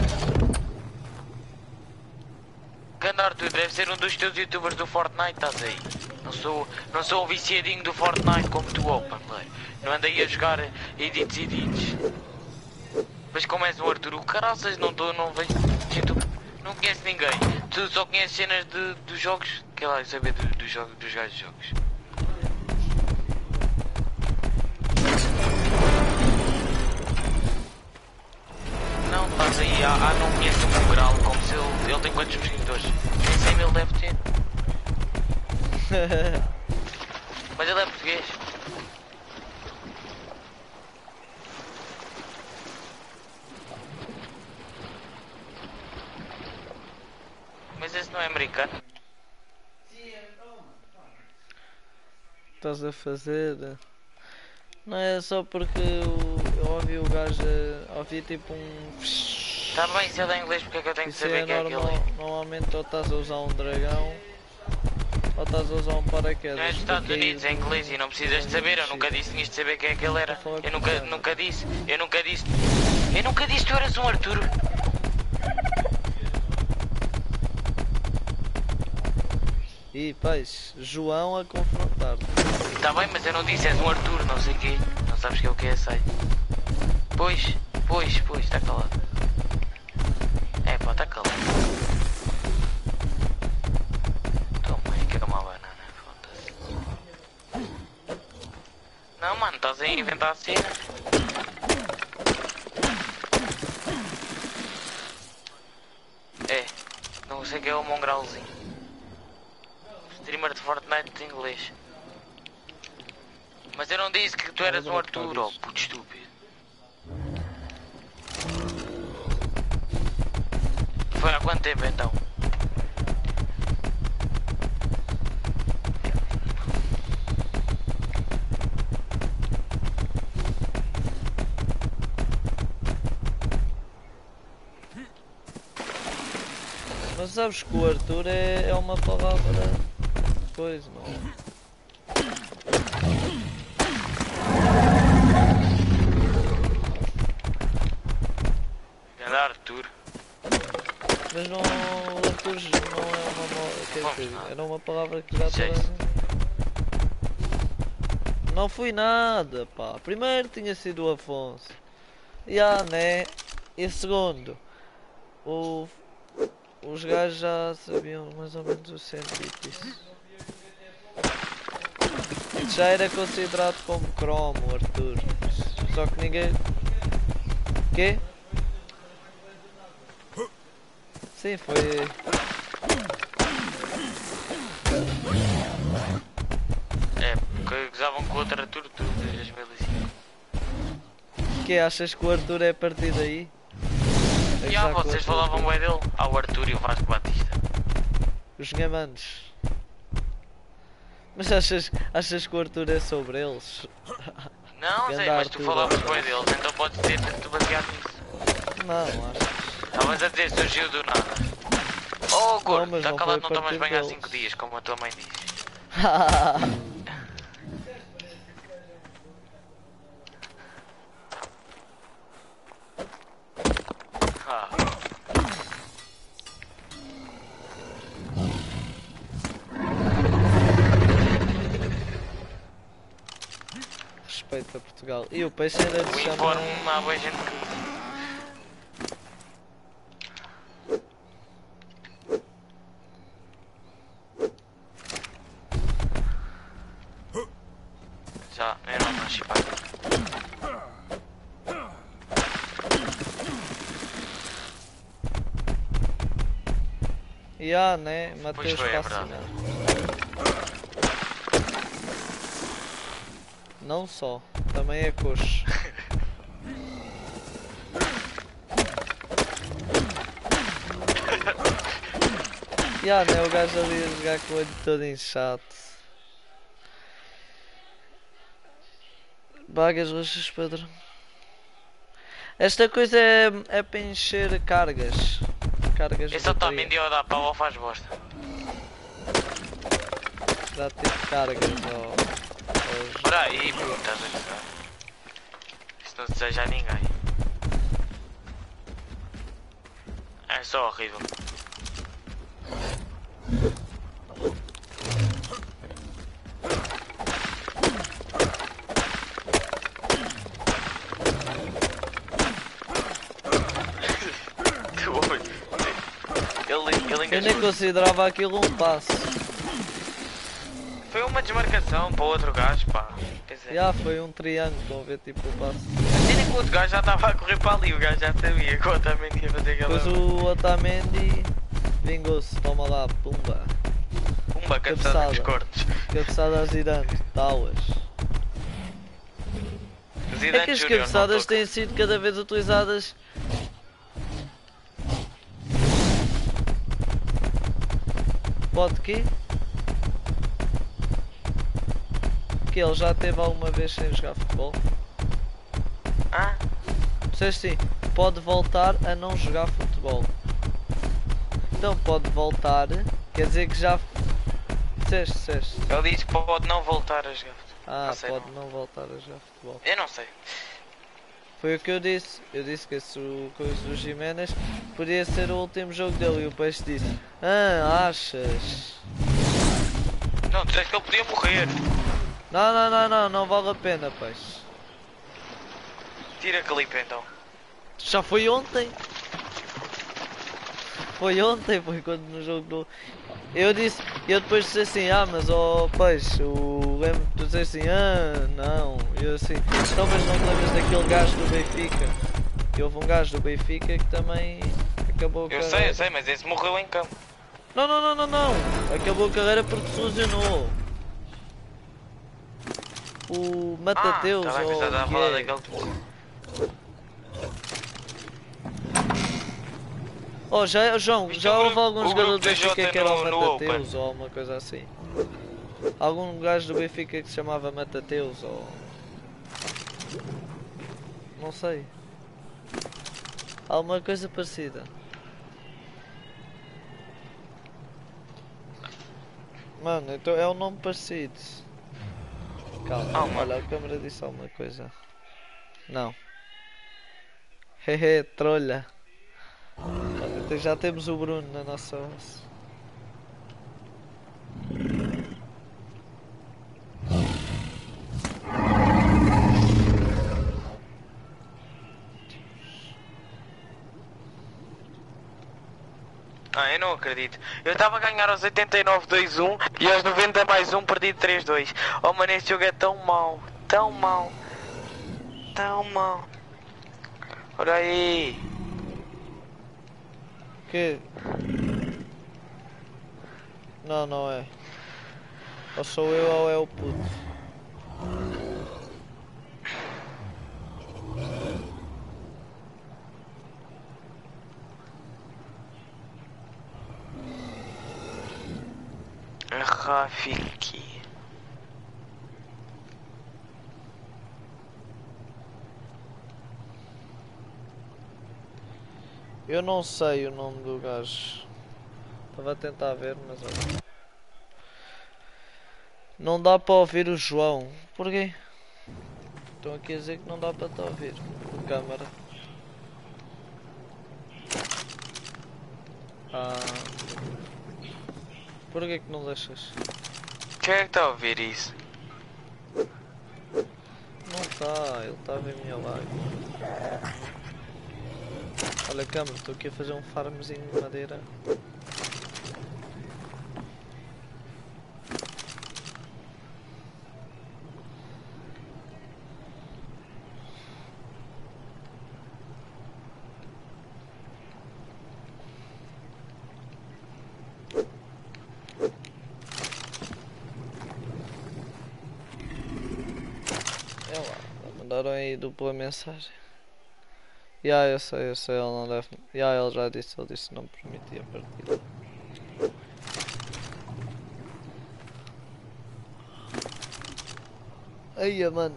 Ganda Arthur, deve ser um dos teus youtubers do Fortnite, estás aí. Não sou, não sou um viciadinho do Fortnite como tu, opa, player. Não andei a jogar edits e edits. Mas como és o Arthur, o caraças, não estou, não vejo. Tu não conheces ninguém. Tu só conheces cenas de, dos jogos. Que lá, saber dos do jogos, dos gajos de jogos. Não, estás aí, ah, ah, não conheces o Mongrel, como se ele, ele tem quantos subscritores? Nem cem mil deve ter. Mas ele é português. Mas esse não é americano. Estás a fazer? Não é só porque eu, eu ouvi o gajo, a- ouvi tipo um... Está bem, se ele é inglês, porque é que eu tenho que Isso saber é quem é normal, aquele? normalmente ou estás a usar um dragão ou estás a usar um paraquedas. Não é dos Estados porque aí- Unidos, é inglês e não precisas de saber. Eu nunca disse que tinhas de saber quem é que ele era. Eu nunca, nunca disse, eu nunca disse. Eu nunca disse que tu eras um Arthur. E pais, João a confrontar-te. Está bem, mas eu não disse, és um Arthur, não sei o quê. Não sabes que é o que é, sei. Pois, pois, pois, está calado. É pá, está calado. estás a inventar a cena. É, não sei que é o mongralzinho. Streamer de Fortnite de inglês. Mas eu não disse que tu eras um Arthur, oh puto estúpido. Foi há quanto tempo então? Mas sabes que o Arthur é, é uma palavra coisa, não? Grande Arthur. Mas não, o Arthur não é uma palavra, quer dizer, era uma palavra que já toda a Gente. gente... Não fui nada, pá. Primeiro tinha sido o Afonso. E ah, né? E segundo, o... os gajos já sabiam mais ou menos o sentido disso. Já era considerado como cromo, Arthur. Só que ninguém... Quê? Sim, foi... É, porque gozavam com o outro Arthur tudo desde dois mil e cinco. Que achas que o Arthur é a partir daí? É E ah, já com o vocês Arthur. falavam bem dele? Ao Arthur e o Vasco Batista. Os gamantes. Mas achas, achas que o Arthur é sobre eles? Não, Ganda sei, mas tu Arthur, falavas Arthur. bem deles, então podes ter te baseado nisso. Não, achas? Estavas a dizer, surgiu do nada. Oh, gordo, mas está não calado, foi não tomas partido banho há deles. cinco dias, como a tua mãe diz. Ah, Respeito a Portugal. E o peixe ainda o te chama... informe, há boa gente que... Já, eu não nasci para aqui. E ah, né? Mateus foi, é Fascinante. Não só, também é coxo. E ah, né? O gajo ali a jogar com o olho todo inchado. Bagas roxas, Pedro. Esta coisa é, é para encher cargas. Cargas de Esse bateria. Otamendi ou dá pau ou faz bosta. Dá tipo cargas ao, aos... Ora aí, pô, estás a jogar. Isto não deseja a ninguém. É só horrível. Ele, ele Eu nem engasgou. considerava aquilo um passo. Foi uma desmarcação para o outro gajo, pá. Quer dizer, Já foi um triângulo, estão a ver tipo o passo. assim nem que o outro gajo já estava a correr para ali, o gajo já sabia que o Otamendi ia fazer aquela... Depois o Otamendi vingou-se, toma lá, pumba. Uma cabeçada nos cortes. Cabeçada a Zidane, talas. Zidane É que as Júnior, não cabeçadas toca. têm sido cada vez utilizadas. Pode que? Que ele já teve alguma vez sem jogar futebol? Ah, Disseste sim, pode voltar a não jogar futebol. Então pode voltar, quer dizer que já... Disseste, disseste. ele disse que pode não voltar a jogar. Ah, Não sei, pode não. não voltar a jogar futebol. Eu não sei. Foi o que eu disse. Eu disse que esse o coisa do Jiménez podia ser o último jogo dele e o Peixe disse: Ah, achas? Não, disseste que ele podia morrer. Não, não, não, não, não vale a pena, Peixe. Tira a clipe então. Já foi ontem. Foi ontem, foi quando no jogo do... Eu disse, eu depois disse assim, ah mas ó peixe, o lembro tu disseste assim, ah não, eu assim, então mas não te lembras daquele gajo do Benfica? Que houve um gajo do Benfica que também acabou a Eu carreira. sei, eu sei, mas esse morreu em campo. Não, não, não, não, não, acabou a carreira porque se lesionou. O Ah, Matateus tá bem, ou pensava o a que falar é? daquele que morreu. Oh, já, João, Viste já o houve grupo, algum o jogador grupo do do Benfica Jota que era o no, no Open? Matateus ou alguma coisa assim? Algum gajo do Benfica que se chamava Matateus ou... Não sei. Alguma coisa parecida. Mano, então é um nome parecido. Calma, Ah, mano. olha, a câmera disse alguma coisa. Não. Hehe, trolha. Olha, então já temos o Bruno na nossa base. Ah, eu não acredito. Eu estava a ganhar aos oitenta e nove dois um e aos noventa mais um perdi três dois. Oh mano, este jogo é tão mau, tão mau, tão mau. Olha aí. Que? Não, não é. Ou sou eu ou é o puto. Rafiki. Eu não sei o nome do gajo. Estava a tentar ver, mas olha. Não dá para ouvir o João. Porquê? Estão aqui a dizer que não dá para te ouvir. Por câmara. Ah. Porquê que não deixas? Quem é que está a ouvir isso? Não está, ele estava em minha live. Olha câmara, estou aqui a fazer um farmzinho de madeira. É lá, mandaram aí dupla mensagem. Ya, yeah, eu sei, eu sei, ele não deve. Ya, yeah, ele já disse, ele disse que não permitia partida. Aí, mano.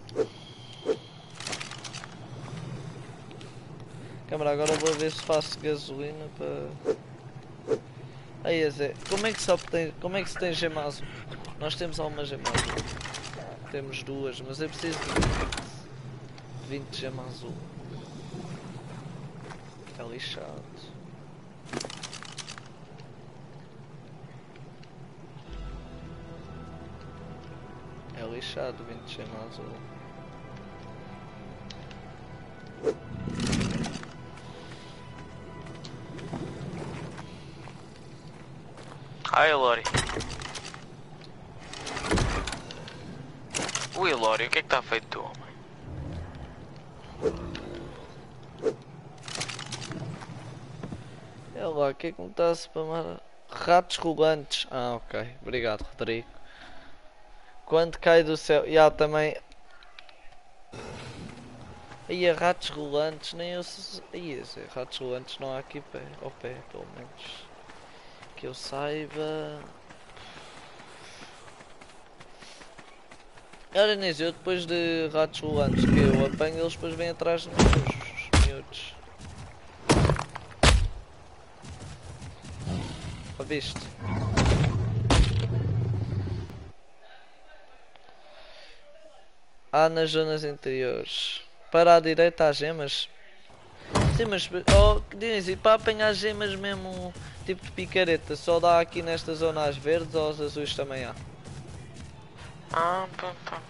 Câmara, agora vou ver se faço gasolina para. Aí, Zé, como é que se obtém, como é que se tem gema azul? Nós temos alguma gema azul. Temos duas, mas é preciso de vinte, vinte gema azul. É lixado. É lixado vinte gema azul. Ai, Lori. Ui, Lori, o que é que está feito tu, homem? É lá, o que é que me está a spamar? Ratos rolantes. Ah, ok. Obrigado, Rodrigo. Quando cai do céu. E há também. Aí a ratos rolantes, nem eu sei. Aí ratos rolantes não há aqui pé, ao pé, pelo menos. Que eu saiba. Olha nisso, eu depois de ratos rolantes que eu apanho, eles depois vêm atrás de mim, os miúdos. Já viste? Há nas zonas interiores. Para a direita há gemas. Sim, mas oh, dizem, para apanhar gemas mesmo tipo de picareta, só dá aqui nesta zona às verdes ou aos azuis também há? Ah, pá, pá.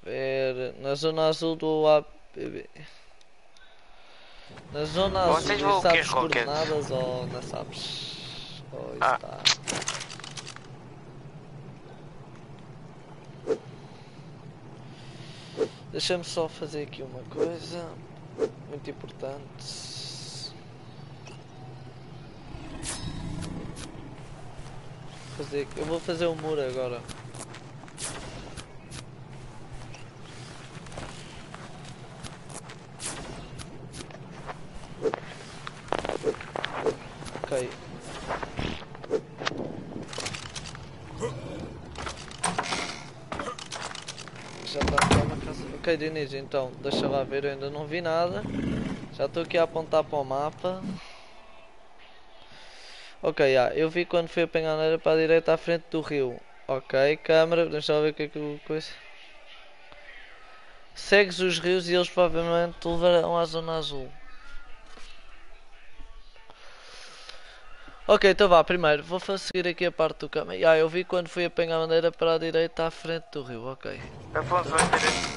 ver. Na zona azul do A P B. Na zona Vocês azul, vão e o quê, sabes Rocket? coordenadas ou não sabes? Ou Ah. está. Deixa-me só fazer aqui uma coisa muito importante. Fazer, eu vou fazer o muro agora. Ok. Já está a ficar uma casa. Ok, Diniz, então, deixa lá ver, eu ainda não vi nada. Já estou aqui a apontar para o mapa. Ok, yeah, eu vi quando fui apanhar a para a direita à frente do rio. Ok, câmera, deixa eu ver o que é que eu coisa. Segues os rios e eles provavelmente te levarão à zona azul. Ok, então vá, primeiro vou seguir aqui a parte do caminho. Ah, eu vi quando fui apanhar a bandeira para a direita à frente do rio, ok. Afonso, vai ter.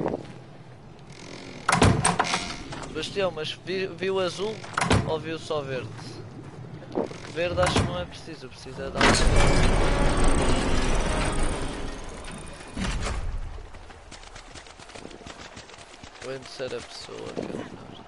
Bastião, mas vi, viu azul ou viu só verde? Porque verde acho que não é preciso, precisa é dar vou em terceira pessoa, que é melhor.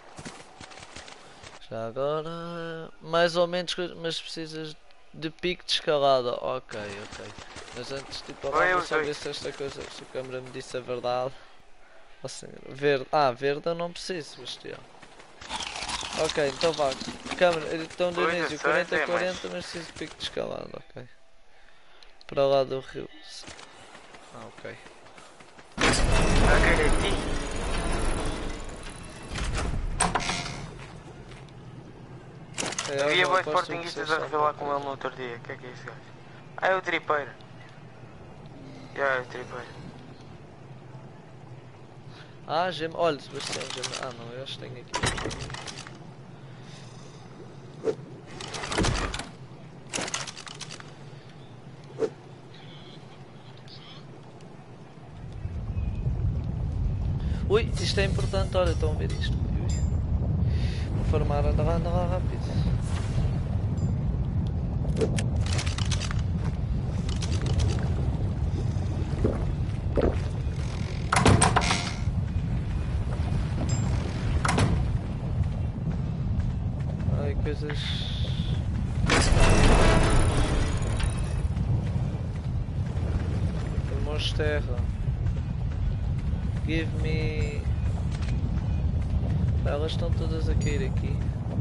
Já agora, mais ou menos, mas precisas de pico de escalada. Ok, ok. Mas antes, tipo, Oi, vou os só ver dois. se esta coisa, se a câmera me disse a verdade. Assim, verde, ah, verde eu não preciso, Bastião. Ok, então vá. Câmera, então do Pois, eu início, sei, quarenta Zé, mas. quarenta, mas preciso de pico de escalada, ok. Para lá do rio. Ah, ok. Ok, aqui. É, eu Havia já boi aposto que sportinguistas vocês a são revelar com poucos. ele no outro dia. O que é que é esse gajo? Ah, é o tripeiro. Já é o tripeiro. Ah, gema, olha, Sebastião, gema. Ah não, eu acho que tenho aqui. Ui, isto é importante, olha, estão a ver isto. Vou formar, anda lá, anda lá rápido. Ai, coisas. Irmãos de terra. Give me. Elas estão todas a cair aqui.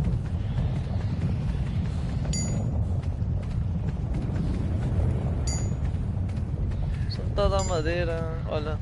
Só está a dar madeira, olha.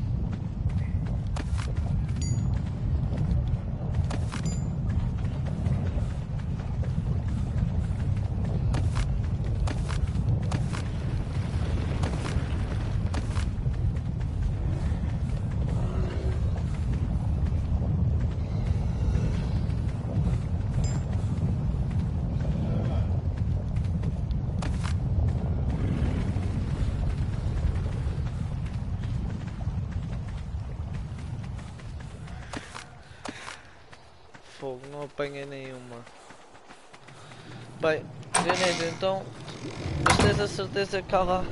Fogo, não apanhei nenhuma. Bem, Dionísio, então. Mas tens a certeza que há lá.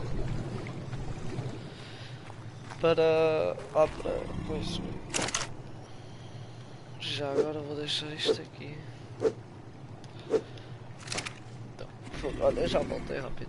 Para. Ah, para. Pois. Já agora vou deixar isto aqui. Então, fogo, olha, eu já voltei rápido.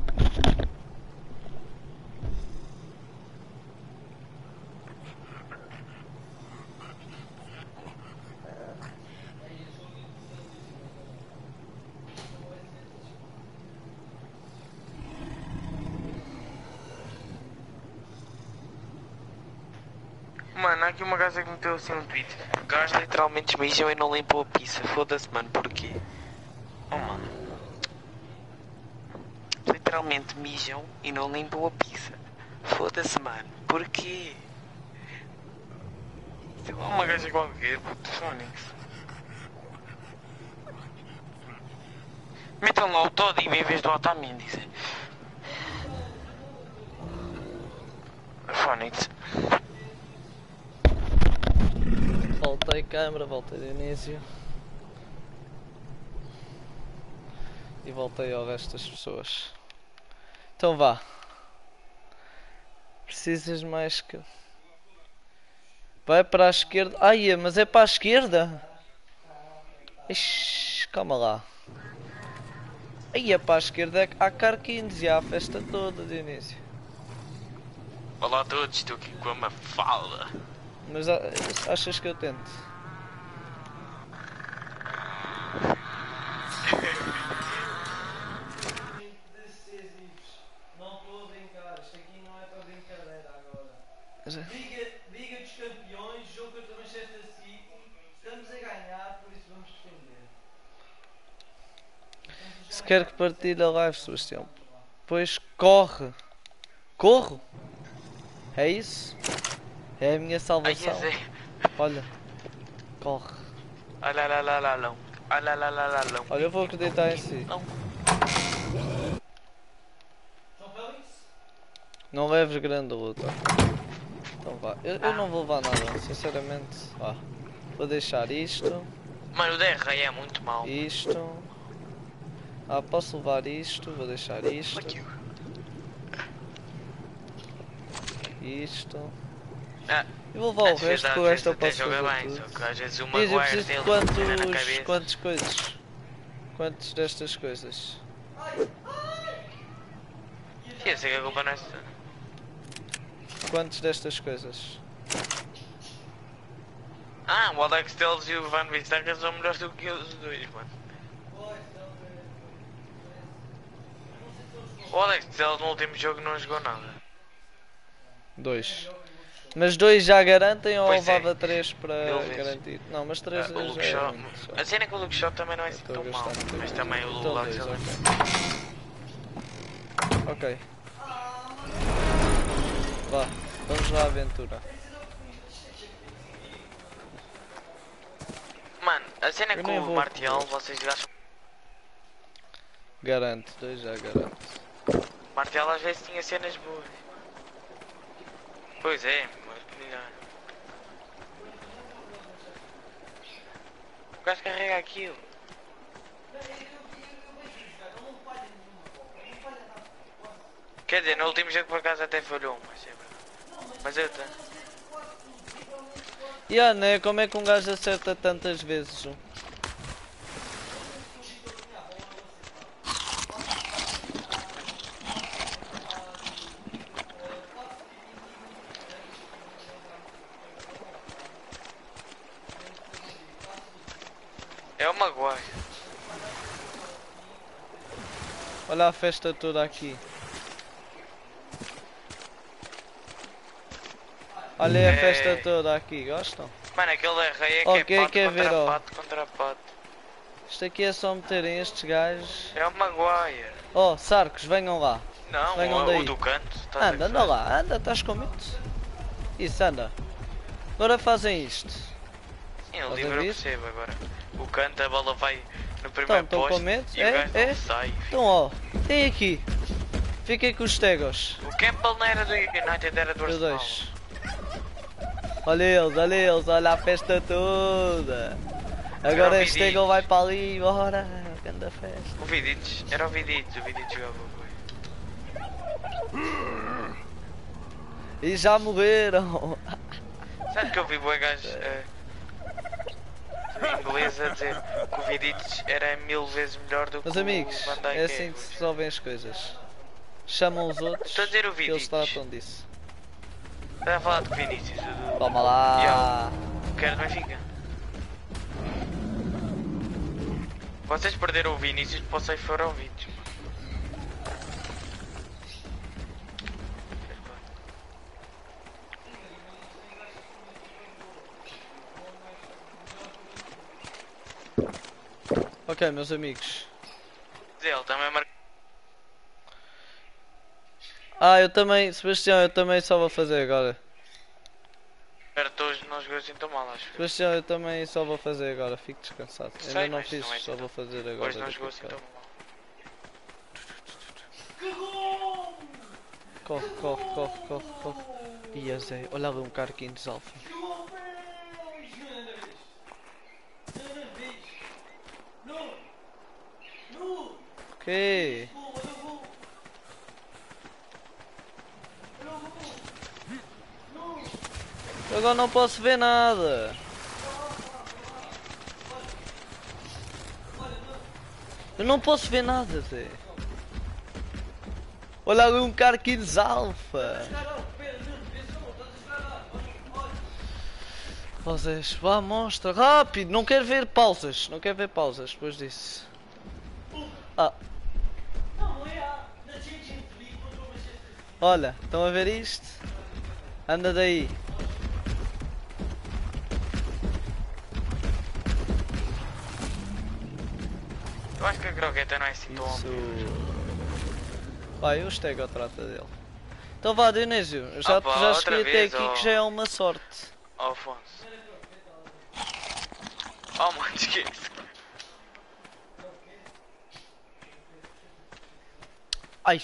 Mano, há aqui uma gaja que meteu assim um tweet. Gajos literalmente mijam e não limpam a pizza. Foda-se, mano, porquê? Oh, mano. Literalmente mijam e não limpam a pizza. Foda-se, mano, porquê? Sei lá, uma gaja qualquer, puto, Phonics. Metam lá o Toddy em vez do Otamendi, Zé. Phonics. Voltei câmara, voltei de início. E voltei ao resto das pessoas. Então vá. Precisas mais que... Vai para a esquerda. Ai, mas é para a esquerda? Ixi, calma lá. Aí é para a esquerda, é há carquinhos e há a festa toda de início. Olá a todos, estou aqui com a Mafalda. Mas a- achas que eu tento? Não estou a brincar, isto aqui não é para brincadeira agora. Liga, Liga dos Campeões, jogo contra o Manchester City, estamos a ganhar, por isso vamos defender. Se quer que partilhe a live, Sebastião, pois corre. Corro? É isso? É a minha Ai, salvação. é. Olha, corre. Olha lá lá lá lá. Olha lá lá lá lá. Olha, eu vou acreditar em si. Não. Não leves grande luta. Então vá. Eu, eu não vou levar nada, sinceramente. Vá. Vou deixar isto. Mano, o D R é muito mau. Isto. Ah, posso levar isto. Vou deixar isto. Fuck you. Isto. Ah, E vou levar o às vezes- resto, às que o resto eu vezes posso até joga fazer bem, tudo. só que às vezes o Diz, eu Maguire preciso de dele quantos, tira na cabeça. quantas coisas? Quantos destas coisas? Sim, eu sei que a culpa não é sua. Quantos destas coisas? Ah, o Alex Telles e o Van Bissaka são melhores do que os dois, mano. O Alex Telles no último jogo não jogou nada. Dois. Mas dois já garantem ou Pois é. levava três para Mil vezes. garantir? Não, mas três Ah, o já Luke é Shaw, muito, só. a cena é que o Luke Shaw também não é Eu assim estou a tão mau, gastar muito mas tempo. também o Então Alex dois, Telles. ok. Ok. Vá, vamos lá à aventura. Mano, a cena é Eu que nem o vou Martial, correr. vocês gastam. Garanto, dois já garanto. O Martial às vezes tinha cenas boas. Pois é, mas melhor. O gajo carrega aquilo. Quer dizer, no último jogo por acaso até falhou, mas é verdade. Mas eu tenho. E ah, né? Como é que um gajo acerta tantas vezes? um? É o Maguire. Olha a festa toda aqui. Olha aí a É. festa toda aqui, gostam? Mano, aquele R é que Ok, é pato quer contra ver, ó. pato contra pato. Isto aqui é só meterem estes gajos. É o Maguire. Oh, Sarcos, venham lá. Não, Venham o, daí. o do canto. estás a Anda, anda gozar. lá, anda, estás com medo? Isso, anda. Agora fazem isto. Sim, o Estás a livro eu ver? percebo agora. O canto, a bola vai no Então, primeiro estão com posto medo? e É? o gajo É? não sai. Então, ó, tem aqui. Fiquem com os tegos. O Campbell não era do United, era do Eu Arsenal. deixo. Olha eles, olha eles, olha a festa toda. Agora Era o este Vidic. Tegel vai para ali, bora. Grande festa. O Vidic, era o Vidic, o Vidic jogava bem. E já morreram. Sabe que eu vi boi gajos eh, em inglês a dizer que o Vidic era mil vezes melhor do que Meus o amigos, Van Dijk. é assim que se resolvem as coisas. Chamam os outros Estou a dizer o que eles Vidic. tratam disso. Estás a falar de Vinícius, do... Toma lá. Yeah. Que era do Benfica. Vocês perderam o Vinícius, vocês foram ouvidos. Ok, meus amigos. Ele também marcou. Ah, eu também, Sebastião, eu também só vou fazer agora. Hoje não jogou assim tão mal, acho. Sebastião, eu também só vou fazer agora, fico descansado. Sei, Ainda não mas fiz, não é só assim vou fazer agora. Hoje não daqui jogou a assim tão bocado. mal. Corre, corre, corre, corre, corre. Ia Zé, olha ali um Carquinhos Alfa. Ok. Agora não posso ver nada. Eu não posso ver nada, Zé. Olha ali um Carquinhos Alfa. Pausas, vá, mostra, rápido, não quero ver pausas, não quero ver pausas depois disso. Ah. Olha, estão a ver isto? Anda daí. Eu acho que a croqueta não é assim tão Isso. óbvio. Vai, eu estego a trata dele. Então vá, Dionísio, eu já, Opa, já outra cheguei até vez, aqui oh. que já é uma sorte. Oh, Afonso. Oh, mano, esquece. Ai.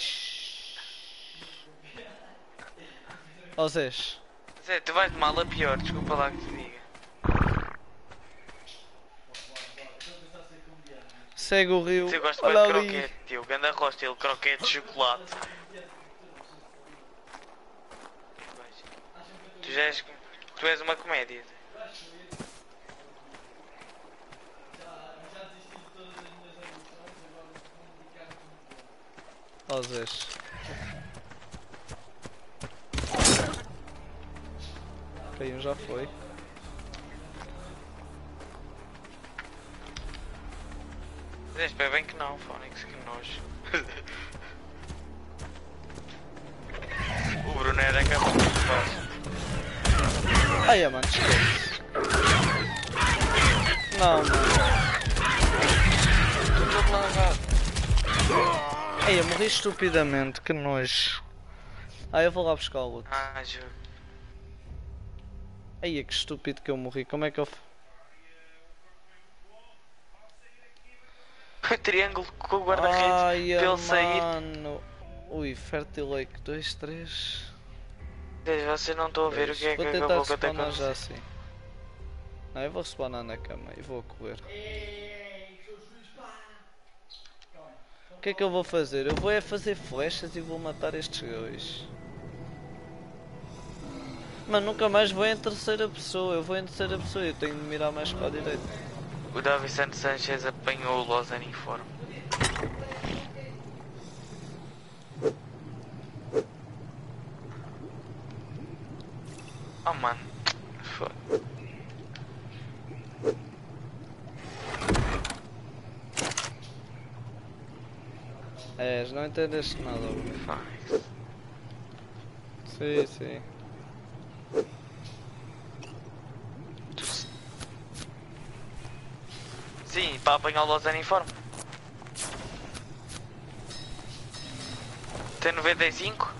Ó Zés. Zé, tu vais de mal a pior, desculpa lá que te diga. Segue o rio. Eu gosto Olha bem de ali. croquete, tio. Ganda rosto, ele croquete de chocolate. Tu já és... Tu és uma comédia. Ó Zés. Ok, um já foi. Zé, espero bem que não, Fónix, que nojo. O Bruno era capaz de fácil. Ai, mano, esquece. Não, mano. Estou todo largado. Ai, eu morri estupidamente, que nojo. Ah, eu vou lá buscar o outro. Ah, juro. Ai, que estúpido que eu morri. Como é que eu... O triângulo com o guarda-redes Ai, para ele sair. mano. Ui, Fertil Lake dois, três. Vocês não estão a ver o que é que Vou tentar acabou que até spawnar já acontecer. assim. Não, eu vou spawnar na cama e vou correr. O que é que eu vou fazer? Eu vou é fazer flechas e vou matar estes dois. Mano, nunca mais vou em terceira pessoa. Eu vou em terceira pessoa e eu tenho de mirar mais para a direita. O Davi Santos Sanchez apanhou o Lozano em forma. Oh, mano. Foda. És, não entendeste nada, Bruno. Fónix. Sim, sim. Sim, para apanhar o Lozano em forma. Tem noventa e cinco?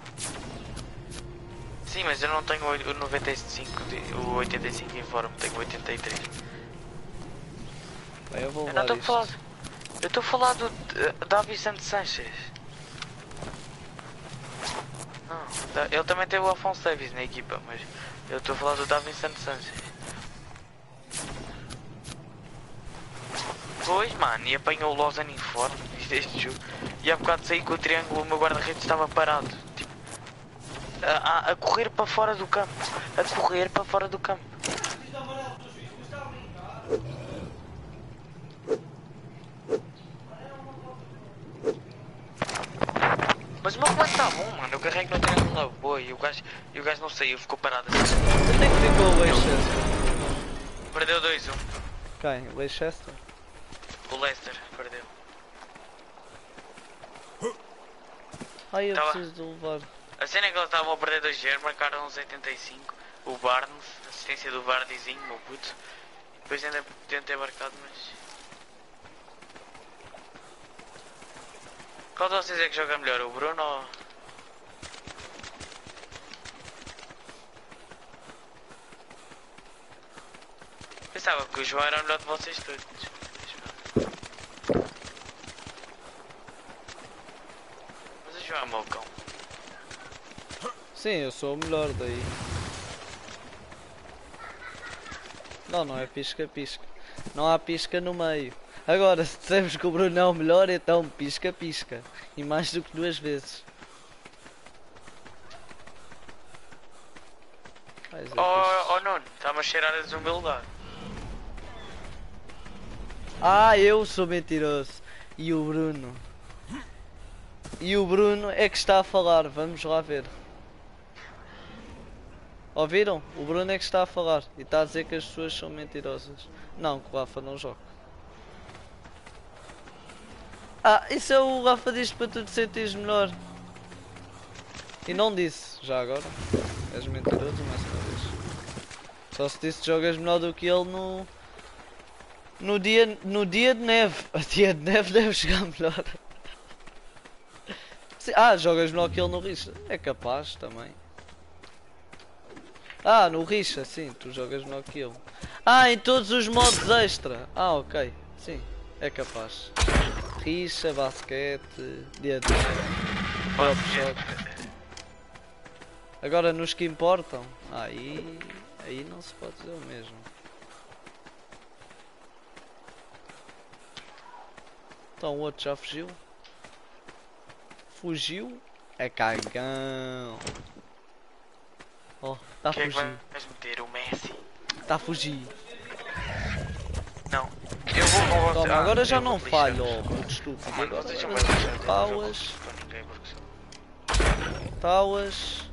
Sim, mas eu não tenho o noventa e cinco, o oitenta e cinco em forma, tenho o oitenta e três. Bem, eu vou Eu não levar estou a isto. falar. Eu estou a falar do uh, Davi Santos Sanchez. Não, da- ele também tem o Afonso Davis na equipa, mas eu estou a falar do Davi Santos Sanchez. Pois, mano, e apanhou o Lozano em forma deste jogo. E há bocado saí com o triângulo, o meu guarda-redes estava parado. Tipo, a, a, a correr para fora do campo. A correr para fora do campo. Mas o meu comando está bom, mano. Eu carrego no triângulo na boa e o gajo, e o gajo não saiu, ficou parado assim. Eu tenho que vir com o Leicester. Perdeu dois um. Quem? Leicester? O Leicester perdeu. Ai, eu Tá lá. preciso de levar. A cena é que eles estavam a perder dois zero, marcaram uns oitenta e cinco. O Barnes, assistência do Vardyzinho, meu puto. E depois ainda podiam ter marcado, mas... Qual de vocês é que joga melhor, o Bruno ou... Pensava que o João era o melhor de vocês todos. Mas o João é mau cão. Sim, eu sou o melhor daí. Não, não é pisca-pisca. Não há pisca no meio. Agora, se dissermos que o Bruno é o melhor, então pisca-pisca. E mais do que duas vezes. Vai dizer que Oh, estes- oh Nuno, está-me a cheirar a desumildade. Ah, eu sou mentiroso. E o Bruno? E o Bruno é que está a falar. Vamos lá ver. Ouviram? O Bruno é que está a falar. E está a dizer que as pessoas são mentirosas. Não, que o Rafa não joga. Ah, isso é o Rafa diz para tu te sentires melhor. E não disse, já agora. És mentiroso mais uma vez. Só se disse que jogas melhor do que ele no... No dia, no dia de neve. A dia de neve deve jogar melhor. Sim, ah, jogas melhor que ele no Richa. É capaz também. Ah, no Richa, sim, tu jogas melhor que ele. Ah, em todos os modos extra. Ah, ok. Sim, é capaz. Richa, basquete, dia de neve, pop shot. Agora nos que importam, aí, aí não se pode dizer o mesmo. Então o outro já fugiu. Fugiu? É cagão. Oh, tá a Quem é que fugir. vais meter? O Messi? Tá a fugir. Não. Eu vou com você. Toma, Ah, agora já eu vou não te falha, lixar. oh, muito estúpido. Mano, Agora vocês são vai bem fazer lixados. Tauas, Para ninguém porque são. tauas,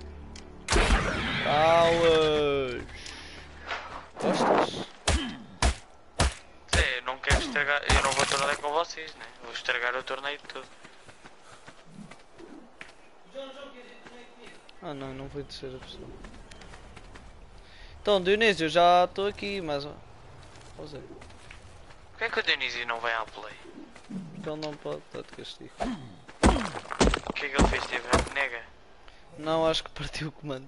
tauas. Gostas? Zé, eu não quero estragar. Eu não vou torneio com vocês, né? Vou estragar o torneio todo. Ah não, não vou descer a pessoa. Então, Dionísio, já estou aqui, mas... Ó Zé, Porquê é que o Dionísio não vai à play? porque ele não pode estar de castigo. O que é que ele fez? Teve a nega? Não, acho que partiu o comando.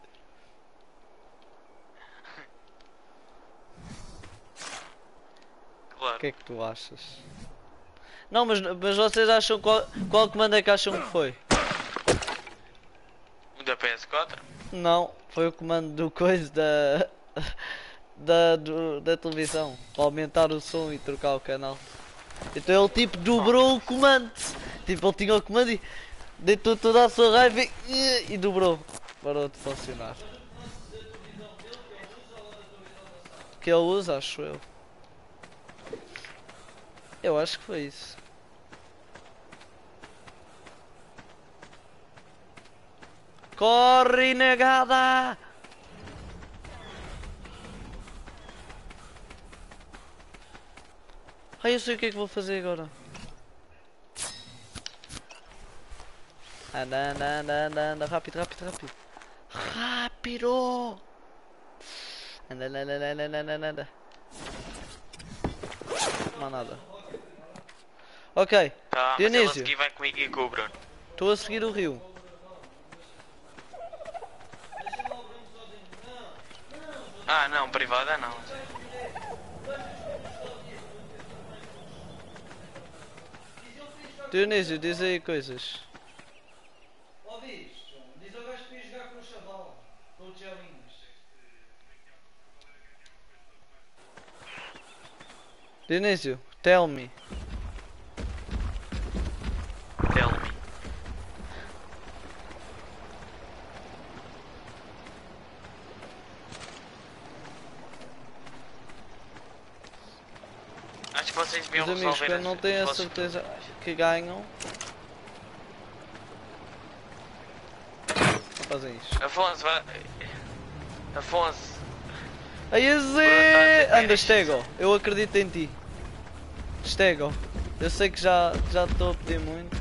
O Claro. que é que tu achas? Não, mas, mas vocês acham qual, qual comando é que acham que foi? O da P S quatro? Não, foi o comando do coisa da da, do, da televisão para aumentar o som e trocar o canal. Então ele tipo dobrou o comando. Tipo ele tinha o comando e deitou toda a sua raiva e, e dobrou. Parou de funcionar. Que ele usa, acho eu. Eu acho que foi isso. Corre, negada! Ai, eu sei o que é que vou fazer agora. Anda, anda, anda, anda, anda, rápido, rápido, rápido. Rápido! Anda, anda, anda, anda, anda, anda, anda. Não há nada. Ok, Tá, mas ele a Dionísio, seguir vai comigo e com o Bruno. estou a seguir o rio. Ah, não, privada não. Dionísio, diz aí coisas. Ouvis, diz ao gajo que ia jogar com o chaval, com o Tchelinhos. Dionísio, tell me. Tell me. Acho que vocês deviam Meus amigos, resolver quando não as- têm os a vossos certeza problemas. que ganham, fazem isto. Afonso, vai. Afonso. Aí a Zé! Anda, Stego, eu acredito em ti. Stego, eu sei que já já estou a pedir muito.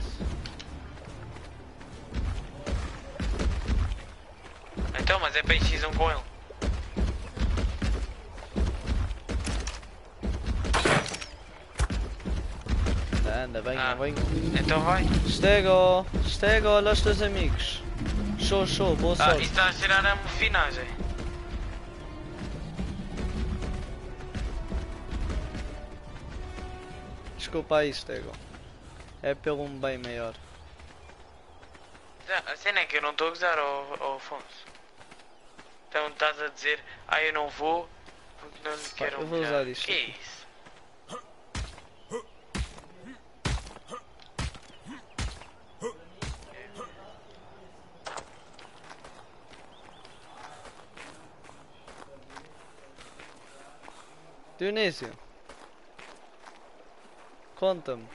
Então, mas é para X um com ele. Anda, venham, Ah. venham. Então vai. Stego, Stego, olha os teus amigos. Show, show, boa Ah, sorte. isso está a tirar a mofinagem. Desculpa aí, Stego. É pelo um bem maior. A cena é que eu não estou a gozar, ao, ao Afonso. Então estás a dizer, ah, eu não vou porque não lhe quero eu vou humilhar. usar isto Que é aqui. isso? Dionísio, conta-me.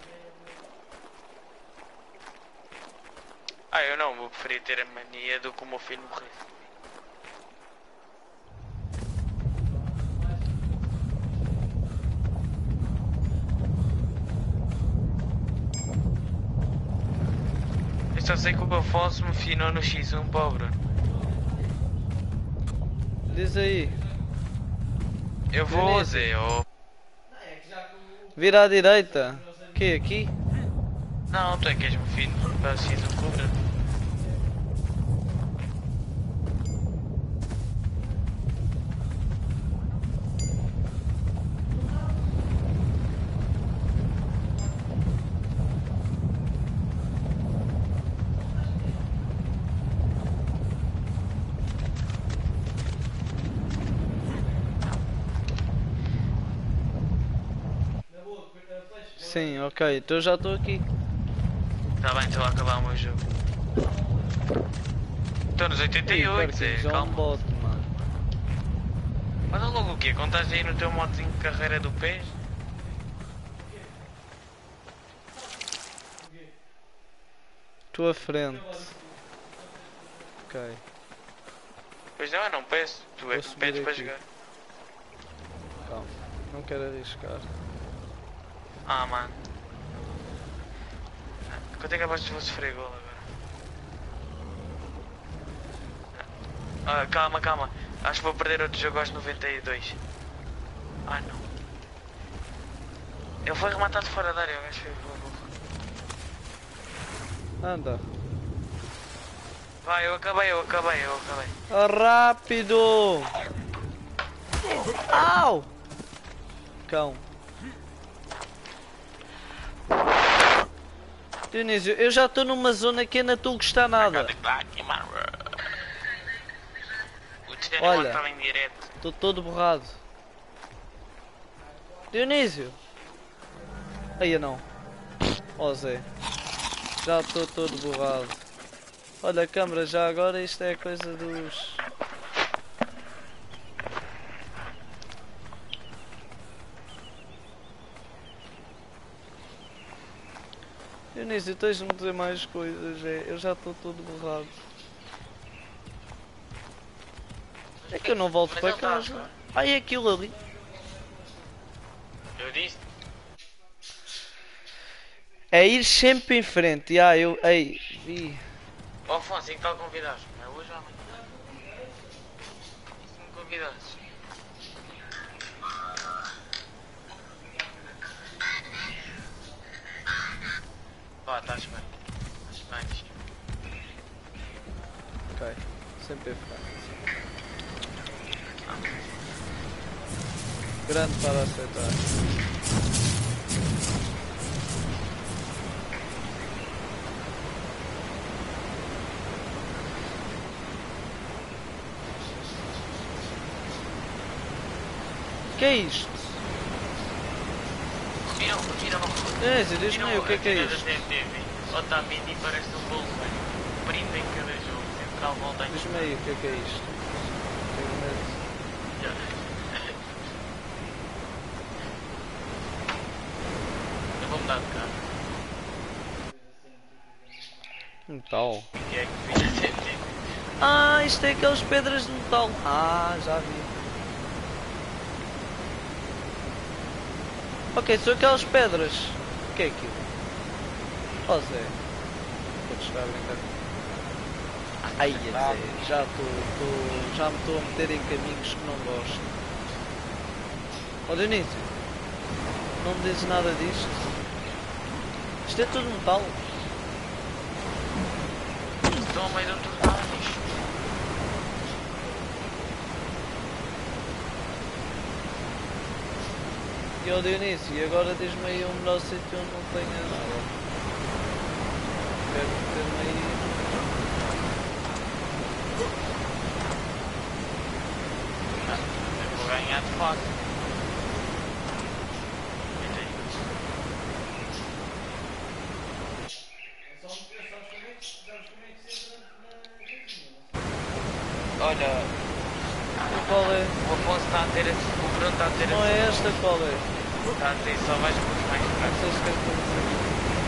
Ah, eu não, vou preferir ter a mania do que o meu filho morrer. Eu só sei que o Afonso me finou no xis um, pobre. Diz aí. Eu vou, Dionísio. Zé, eu... Vira à direita. Que aqui? Não, tu é que és meu filho para xis um pobre. Sim, ok. Então eu já estou aqui. Tá bem, estou a acabar o meu jogo. Estou nos oitenta e oito, Zé, já é um calma. bot, mano. Olha logo o quê? Quando estás aí no teu motozinho de carreira do pés? Tua frente. Ok. Pois não, eu não peço. Tu é Vou que me subir pedes para aqui. jogar. Calma. Não quero arriscar. Ah, mano. Quanto é que abaixo vou sofrer gol agora? Ah, calma, calma. Acho que vou perder outro jogo aos noventa e dois. Ah, não. Ele foi rematado fora da área, eu acho que foi burro. Anda. Vai, eu acabei, eu acabei, eu acabei. Ah, rápido! Au! Cão. Dionísio, eu já estou numa zona que ainda estou a gostar nada. Olha. Estava em direto. Estou todo borrado. Dionísio! Aí não. Ó Zé. Já estou todo borrado. Olha a câmera, já agora isto é coisa dos... Dionísio, tens de me dizer mais coisas, é. Eu já estou todo borrado. É que eu não volto Mas para ele tá a casa. jogar. Ah, é aquilo ali. Eu disse. É ir sempre em frente. Ah, eu... Ei, vi. Ó Afonso, em que tal convidaste? É hoje ou amanhã? E se me convidasses? Pá, estás bem. Estás bem, Chico. Ok. Sempre em frente. Grande para aceitar. Que é isto? Viram, viram. Dionísio, diz-me aí o que é que é isto? Otamendi parece um gol, velho. Print em cada jogo. Central volta em Diz-me aí o que é que é isto? Tenho medo. Eu vou mudar de cara. Metal. O que é que fiz sentido? Ah, isto é aquelas pedras de metal. Ah, já vi. Ok, são aquelas pedras. O que é aquilo? Oh Zé. Vou-te estar a brincar. Ai, Zé, já estou. Já me estou a meter em caminhos que não gosto. Ó Dionísio, não me dizes nada disto? Isto é tudo metal. Estou ao meio de um tornado nisto. E ó Dionísio, e agora diz-me aí um melhor sítio onde não tenha nada. Quero meter-me aí. ganhar de facto. Olha, Qual é? o Afonso está a ter esse. O Bruno está a ter Não esse. é esta, qual é? Está a dizer só vais com os mais Não fracos. sei se quer dizer.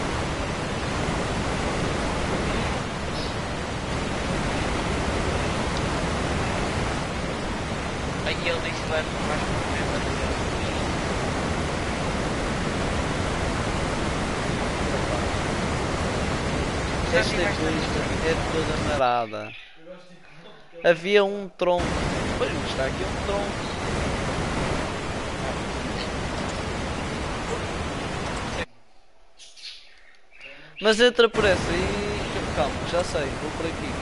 Aí ele disse que vai com mais fracos. Esta coisa é toda marada. Havia um tronco. Pois, mas está aqui um tronco. Mas entra por essa e... Calma, já sei, vou por aqui.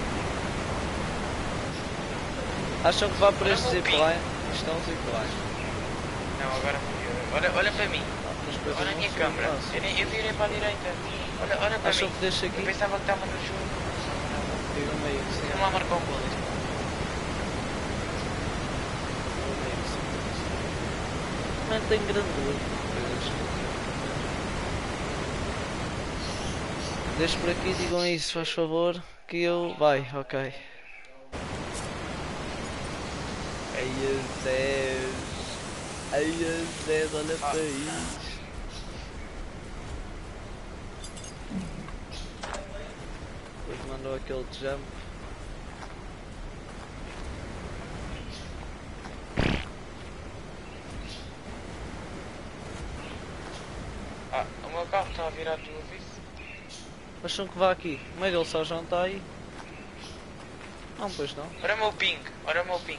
Acham que vai por este zipline? Isto é um zipline. Não, agora fui. Olha, olha para mim. Mas depois Olha eu a não minha sei câmera. o que faço. Eu, nem- eu virei para a direita. Olha, olha para Acham mim. que deixo Eu aqui? pensava que estava no jogo. Diga meio que sim. Não lá marcou um gol. isto. Não tem grandura. Deixo por aqui, digam isso, faz favor, que eu... Vai, ok. Ai, a Zé... Ai, a Zé, olha para isto. Depois mandou aquele jump. Ah, o meu carro está a virar do aviso. Acham que vá aqui? O Miguel só já não está aí? Não, pois não. Olha o meu ping. Olha o meu ping.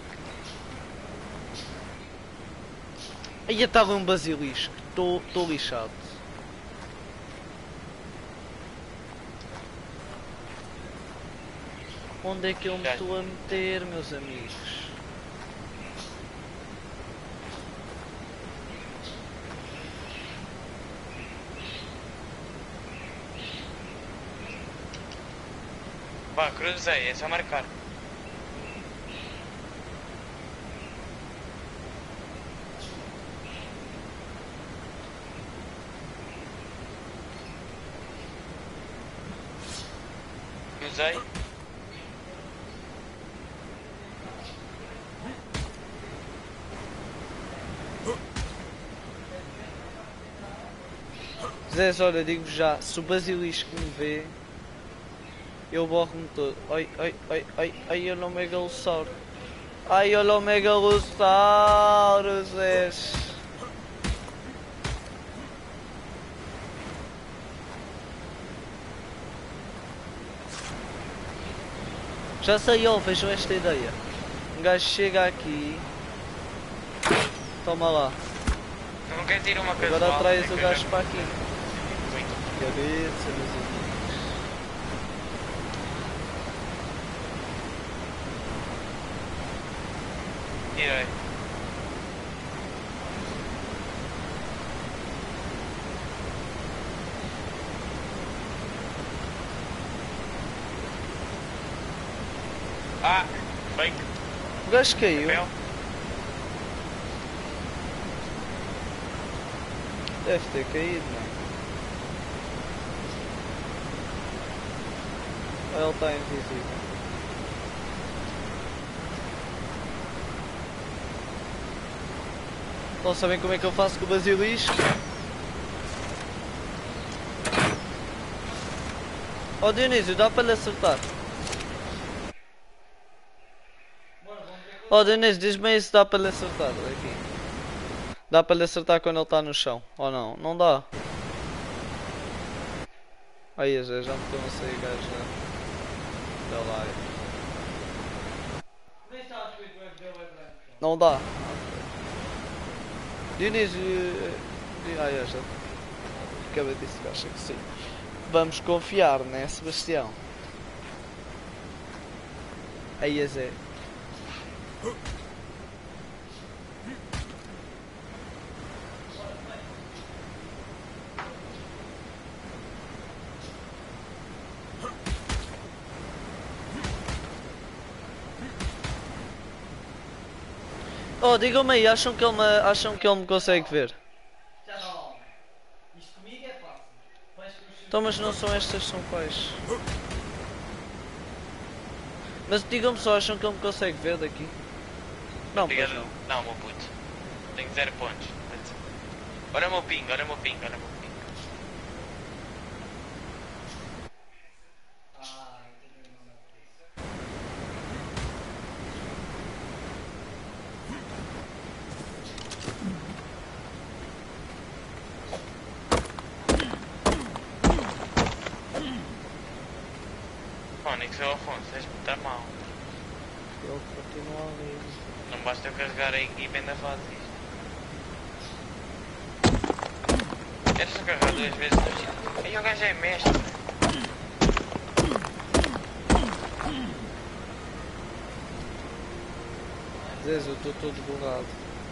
Aí estava um basilisco. Estou lixado. Onde é que eu me estou a meter, meus amigos? Vá, cruzei. É só marcar. Cruzei. Zé, olha, digo já, se o basilisco me vê, eu borro-me todo. Ai, ai, ai, ai, ai, olha o megalossauro. Ai, olha o megalossauro, Zé. Já sei, ó, vejam esta ideia. Um gajo chega aqui. Toma lá. Não quer tirar uma coisa. Agora traz o gajo para aqui. Cabeça, meus amigos. Tirei. Ah, fake. O gajo caiu. Papel. Deve ter caído, não? Ou ele está invisível? Não sabem como é que eu faço com o basilisco? Ó, Dionísio, dá para lhe acertar? Ó, Dionísio, diz-me aí se dá para lhe acertar aqui. Dá para lhe acertar quando ele está no chão, ou não? Não dá. Aí, já, já me estão a sair gajos da, da live. Não dá. Dionísio... Ah, é, já. Acabei disso, acho que sim. Vamos confiar, né, Sebastião? Aí, é Zé. Oh, digam-me aí, acham que ele me, acham que ele me consegue ver? Então, mas não são estas, são quais? Mas digam-me só, acham que ele me consegue ver daqui? Não, pois não. Não, meu puto. Tenho zero pontos. Olha o meu ping, olha o meu ping, olha o meu ping. Fónix, é o Afonso, és muito mal. Ele continua ali. Não basta eu carregar a equipa, ainda faz isto. Queres só carregar duas vezes no chão? Aí o gajo é mestre. Zez, eu estou todo borrado.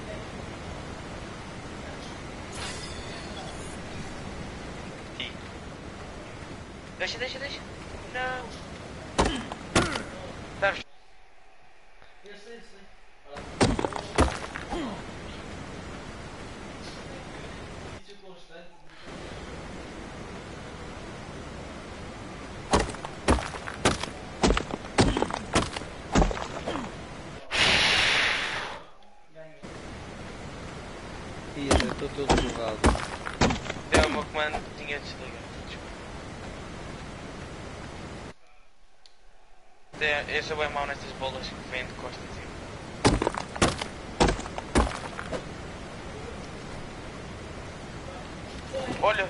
Sim. Deixa, deixa, deixa. Não. Sabes? Eu sei, sei. Isso constante. Ih, eu estou todo borrado. Deu o meu comando, tinha desligado. Eu sou bem mau nestas bolas que vêm de costas. Olha!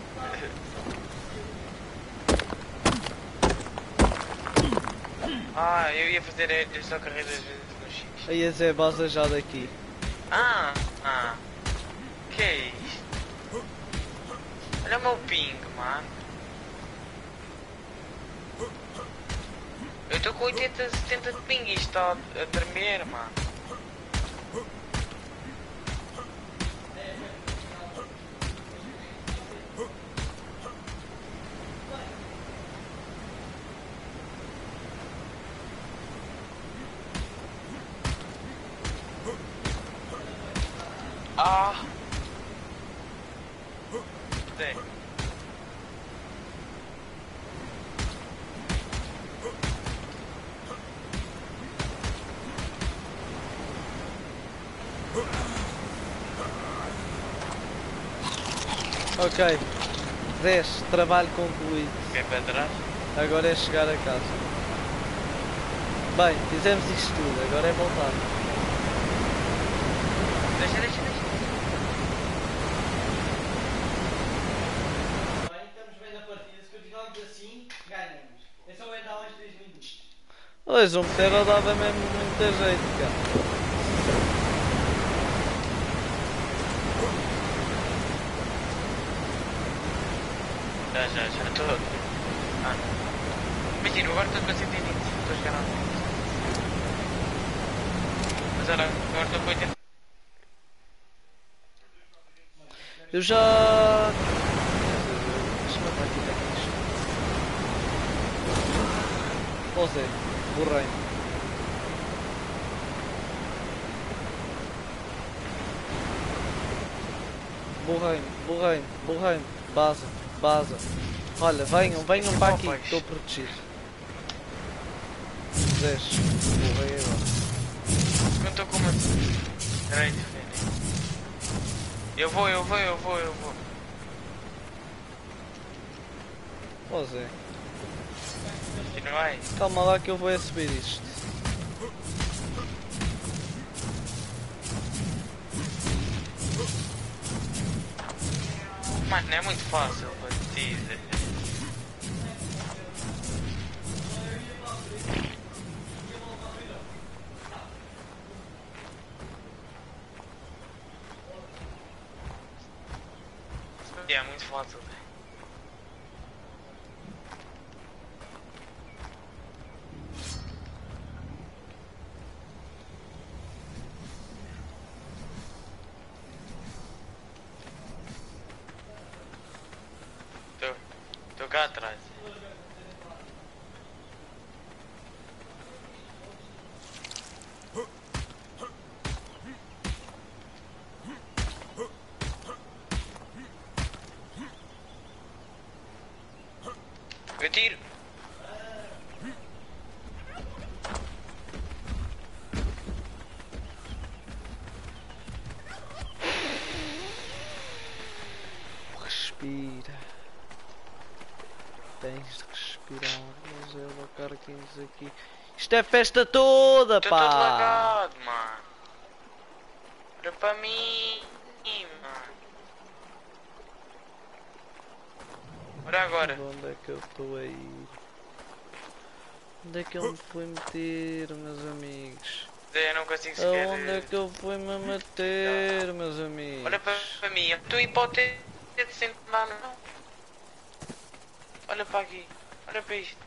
Ah, eu ia fazer eu só carreguei duas vezes no X. Aí a Zé, baza já daqui. Ah, ah. Que é isto? Olha o meu ping, mano. Eu estou com oitenta, setenta de ping e isto está a tremer, mano. Ah! Zé. Ok. dez. Trabalho concluído. Quer para trás? Agora é chegar a casa. Bem, fizemos isto tudo. Agora é voltar. Deixa, deixa, deixa. Estamos bem na partida, se continuarmos assim, ganhamos. É só entrar mais três minutos. Pois, um Petero dava mesmo muito jeito, cara. Já, já, já estou. Ah. Imagina, agora estou com cento e vinte. Estou a chegar a Mas olha, agora estou com oitenta. Eu já... Deixa-me ver aqui daqui isto. Ó Zé, borrei. Borrei, borrei, borrei. Baza, baza. Olha, venham, venham para aqui, estou protegido. dez. Borrei agora. Não estou com uma. Peraí, defende. Eu vou, eu vou, eu vou, eu vou. Ó Zé, Continua aí. calma lá que eu vou é subir isto. Mano, não é muito fácil para ti. É muito fácil. Estou, estou cá atrás. Tens de respirar, mas ela carquinhos aqui. Isto é festa toda, Estou todo pá! lagado, mano. Olha para mim, mano. Olha agora. Onde é que eu estou a ir? Onde é que ele me foi meter, meus amigos? Eu não consigo sequer... Aonde é que eu fui me meter, meus amigos? Olha para, para mim, eu estou a ir para o T de centenário, não. Olha para aqui, olha para isto.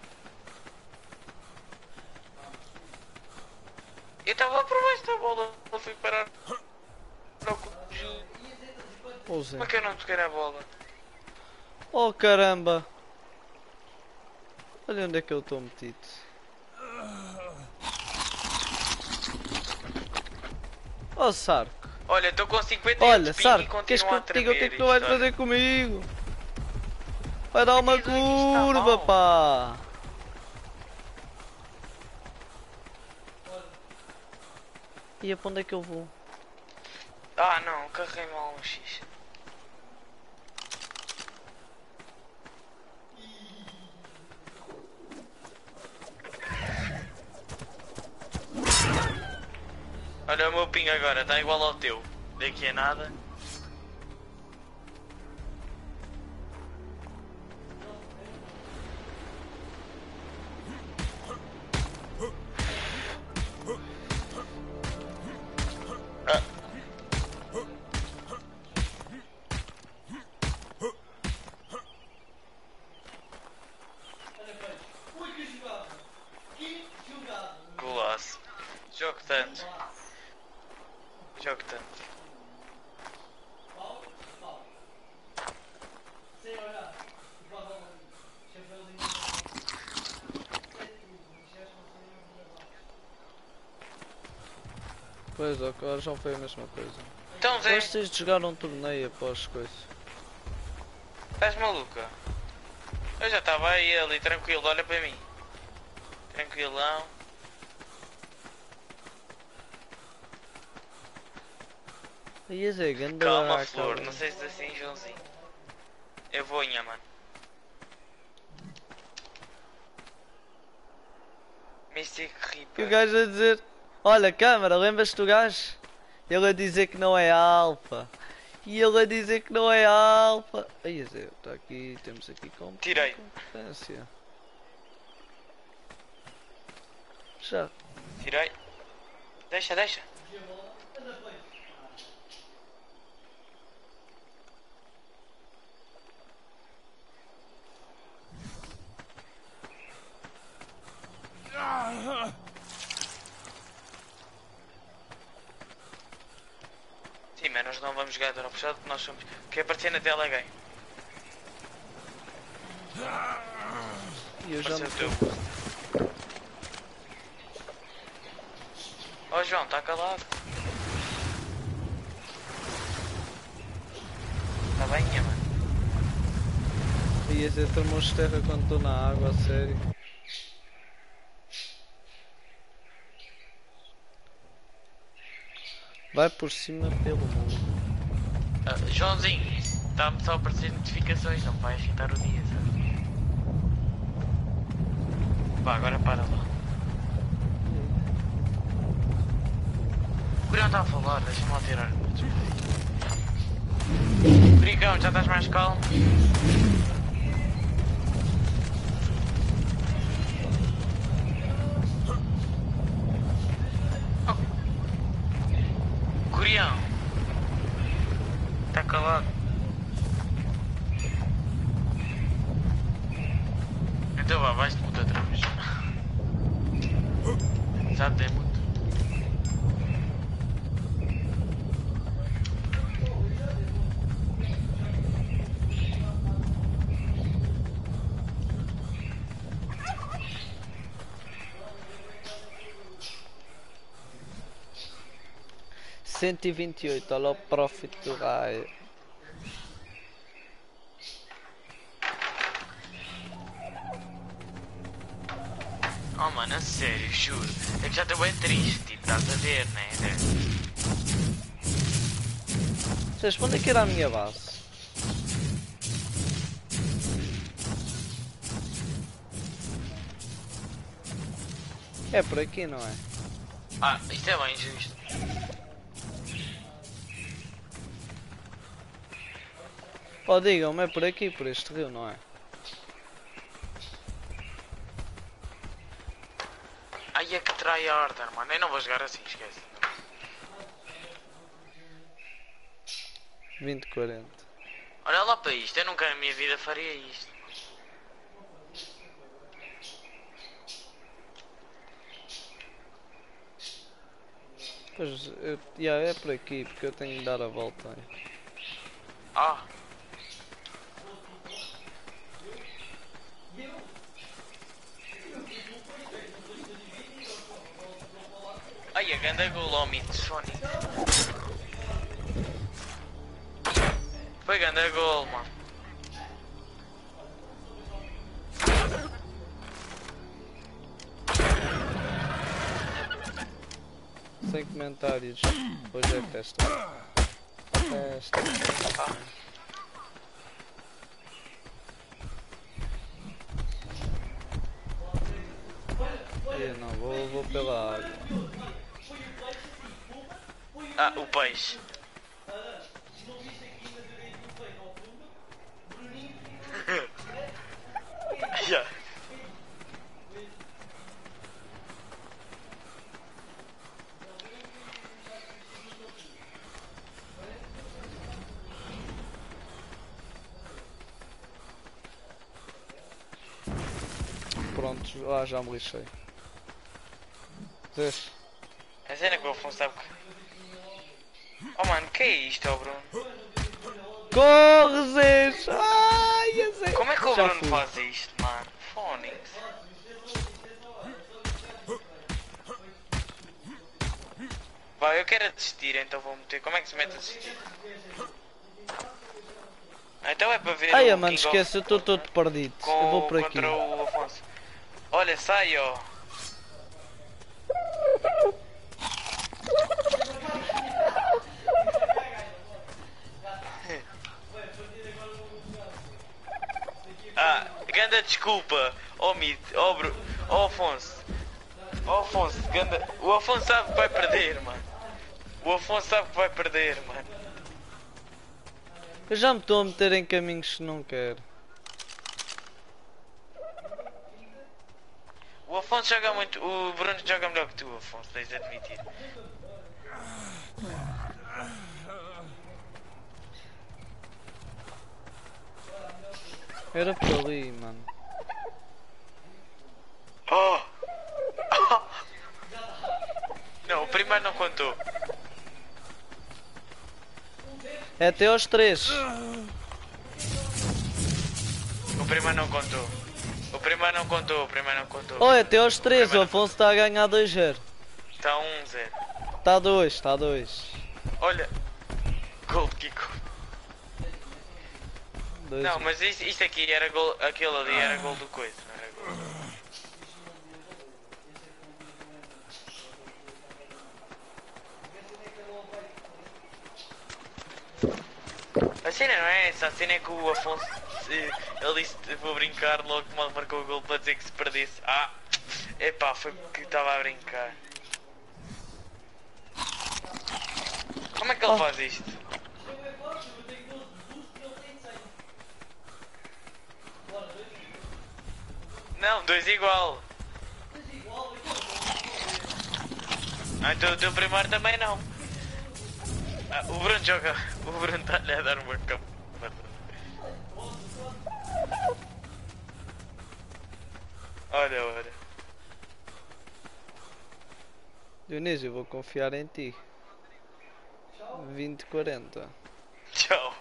Eu estava por baixo da bola, eu fui parar no conjunto. Oh, Zé. Como é que eu não toquei na bola? Oh caramba! Olha onde é que eu estou metido. Oh Sarco! Olha, estou com cinquenta Olha, de ping e Sarco, queres que continuo eu a te diga o que é tremer que tu vais isto, olha. fazer comigo? Vai dar uma Mas diz onde isto está curva, mal. pá! E para onde é que eu vou? Ah não, carreguei mal um X. Olha o meu ping agora, está igual ao teu. Daqui a nada. Ah. Ui, que jogada! Que jogada! Golaço. Jogo tanto. Jogo tanto. Pau, pau. Sem olhar. Provavelmente. Chapeuzinho. Pois, agora já foi a mesma coisa. Então Zé, Gostas de jogar um torneio após coisas? estás maluca? Eu já estava aí ali tranquilo, olha para mim. Tranquilão. Aí é Zé, ganda Calma lá, Flor, calma. não sei se assim Joãozinho. Eu vou nha, mano. Mystic E o Reaper. gajo a dizer... Olha, câmara, lembras-te do gajo? Ele a dizer que não é alfa. E ele a dizer que não é alfa. Aí Zé, está aqui, temos aqui com Tirei. competência. Já. Tirei. Deixa, deixa. Sim, mas nós não vamos jogar drop shot, nós somos... Quer aparecer na tela alguém. E eu já Apareceu me o teu. Ó João, está calado. Está bem, minha mano. Aí Zé, tomou de terra quando estou na água, a sério. Vai por cima pelo mundo. Ah, Joãozinho, está-me só a aparecer notificações, não vai agitar o dia, sabe? Vá, agora para lá. O Curião está a falar, deixa-me lá tirar. Brigão, já estás mais calmo? Oh. Curião. Está calado. Então vá, vais-te muito outra vez. Já tem muito. cento e vinte e oito, olha o profit do raio. Oh mano, a sério, juro. É que já estou bem triste, tipo, estás a ver, né? Vocês, onde é que era a minha base? É por aqui, não é? Ah, isto é bem justo. Oh, digam-me, é por aqui, por este rio, não é? Ai, é que trai a ordem, mano. Eu não vou jogar assim, esquece. vinte quarenta. Olha lá para isto, eu nunca na minha vida faria isto. Pois, eu, yeah, é por aqui, porque eu tenho de dar a volta. Ah. Ai, a ganda gol, homem, Sonic. Foi ganda gol, mano. Sem comentários. Hoje é festa. Festa. Ah. Eu não, vou, vou pela água. Ah, o peixe. Yeah. Pronto, lá já me lixei. Vês? A cena que o Afonso sabe que... Oh mano, que é isto, oh Bruno? Corre, Zés! Ai, a Zé! Como é que o Já Bruno fui. faz isto, mano? Fónix. Vai, eu quero a desistir, então vou meter. Como é que se mete a desistir? Então é para ver Ai, o mano, King of- esquece, eu estou todo perdido. com, Eu vou por aqui. contra o Afonso. Olha, sai, ó. Ah, ganda desculpa, oh Mid, oh Bru, oh Afonso. Oh Afonso, ganda. O Afonso sabe que vai perder, mano. O Afonso sabe que vai perder, mano. Eu já me estou a meter em caminhos que não quero. O Afonso joga muito. O Bruno joga melhor que tu, Afonso, tens de admitir. Era por ali, mano. Oh! Não, o primeiro não contou. É até aos três. O primeiro não contou. O primeiro não contou, o primeiro não contou. Oh, é até aos três. O Afonso está a ganhar dois zero. Está um zero. Está dois, está dois. Olha. Gol de Kiko. dois Não, mas isto, isto aqui era gol. Aquele ali era gol do coisa, não era gol. A cena não é essa, a cena é que o Afonso, ele disse vou brincar logo que mal marcou o gol para dizer que se perdesse. Ah, epá, foi porque estava a brincar. Como é que ele Oh. faz isto? Não, dois igual. Ah, então o teu primeiro também não. Ah, o Bruno joga. O Bruno está-lhe a dar uma cama. Olha, olha. Dionísio, eu vou confiar em ti. vinte quarenta. Tchau.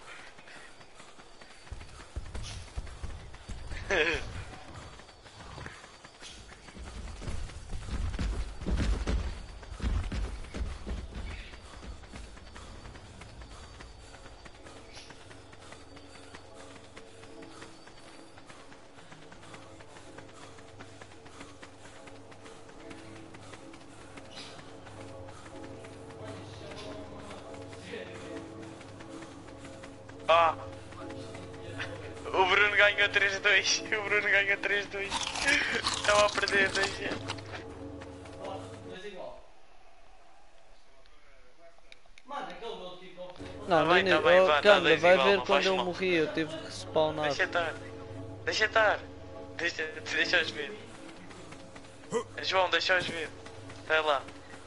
Ah! O Bruno ganhou três dois. O Bruno ganhou três dois. Estava a perder dois zero. Não, Tá bem, nem- tá bem, oh, vá, tá câmera, dois vai igual, ver não quando faz eu mal. morri, eu tive que spawnar. Deixa estar. Deixa estar. Deixa, deixa-os ver. João, deixa-os ver. Vai lá.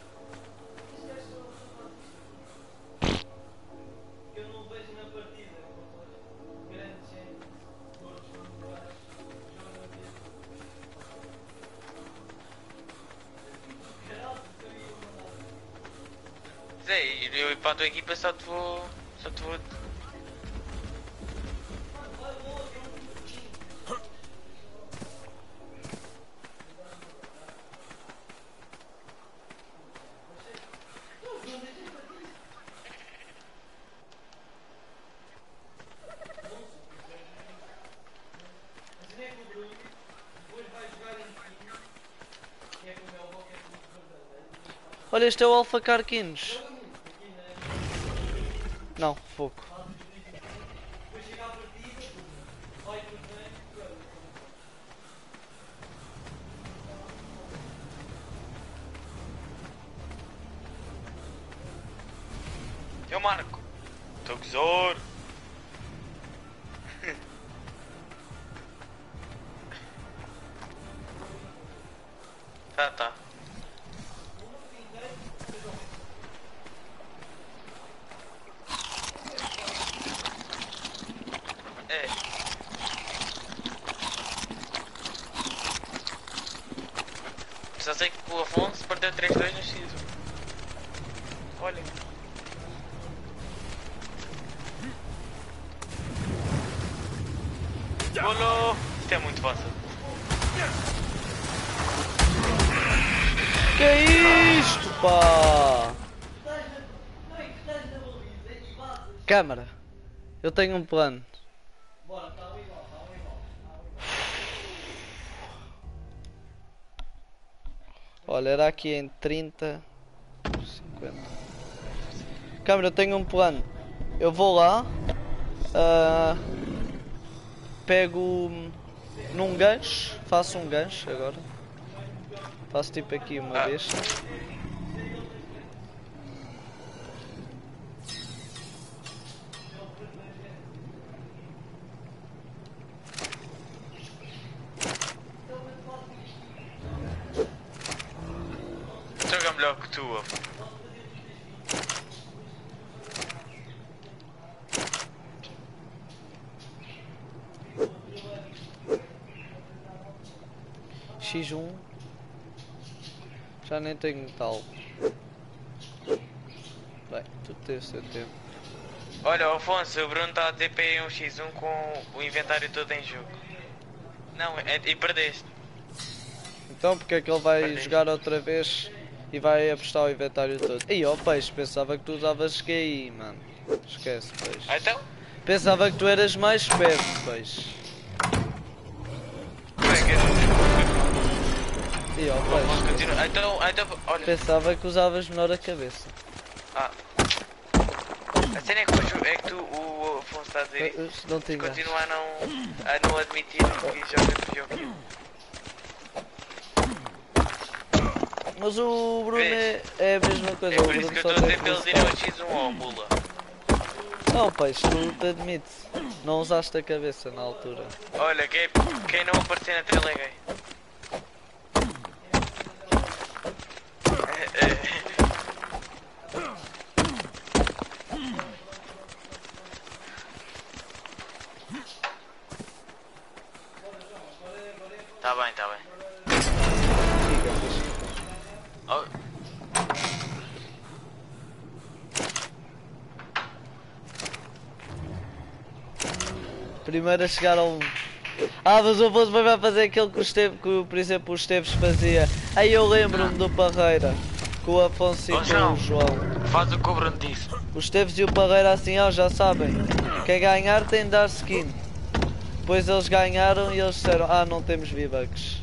Eu não vejo na partida. Grande gente. Todos muito baixos. Jogam mesmo. Caralho, eu ia mandar. Zé, eu e para a tua equipa só te vou. Só te vou. Olha, este é o Alpha Carquinhos. Não, fogo. Eu Marco. Estou a gozar. Tá, tá. É. Só sei que o Afonso perdeu três dois no X um. Olhem. Golo! Isto é muito fácil. Que é isto, pá? Câmara, eu tenho um plano. Bora, está um igual, está um igual. Olha, era aqui em trinta, cinquenta. Câmara, eu tenho um plano. Eu vou lá, ah, pego num gancho, faço um gancho agora. Faço tipo aqui uma Ah. deixa. Joga melhor que tu, Afonso. X um. Já nem tenho tal. Bem, tudo tem o seu tempo. Olha, Afonso, o Bruno está a dizer para ir um X um com o inventário todo em jogo. Não, é, e perdeste. Então porque é que ele vai Perdeste. jogar outra vez e vai apostar o inventário todo? Ih, ó peixe, pensava que tu usavas Q I, mano. Esquece, peixe. Ah, então? Pensava que tu eras mais esperto, peixe. Como é que é? Ih, ó Afonso peixe. continua. Ah, Então, ah, então, olha. Pensava que usavas melhor a cabeça. Ah. A cena é que, hoje, é que tu, o Afonso está a dizer isso. Eu- eu Não tinha. Continua a não, a não admitir que joga pior que eu. Mas o Bruno é, é a mesma coisa. É O por isso Bruno que eu só estou a tem dizer para eles irem ao velocidade. X um ou mula. Não, peixe, tu te admite. Não usaste a cabeça na altura. Olha, quem, quem não aparecer na tela é gay. É, é. Tá bem, tá bem. Diga, peixe. Oh, Primeiro a chegar a um. Ah, mas o Afonso vai fazer aquele que, o Esteve, que por exemplo o Esteves fazia. Aí eu lembro-me do Parreira. Com o Afonso e Oh, com João. o João. faz o que o Bruno disse. O Esteves e o Parreira assim, ó, já sabem. Quem ganhar tem de dar skin. Depois eles ganharam e eles disseram, ah, não temos V-Bucks.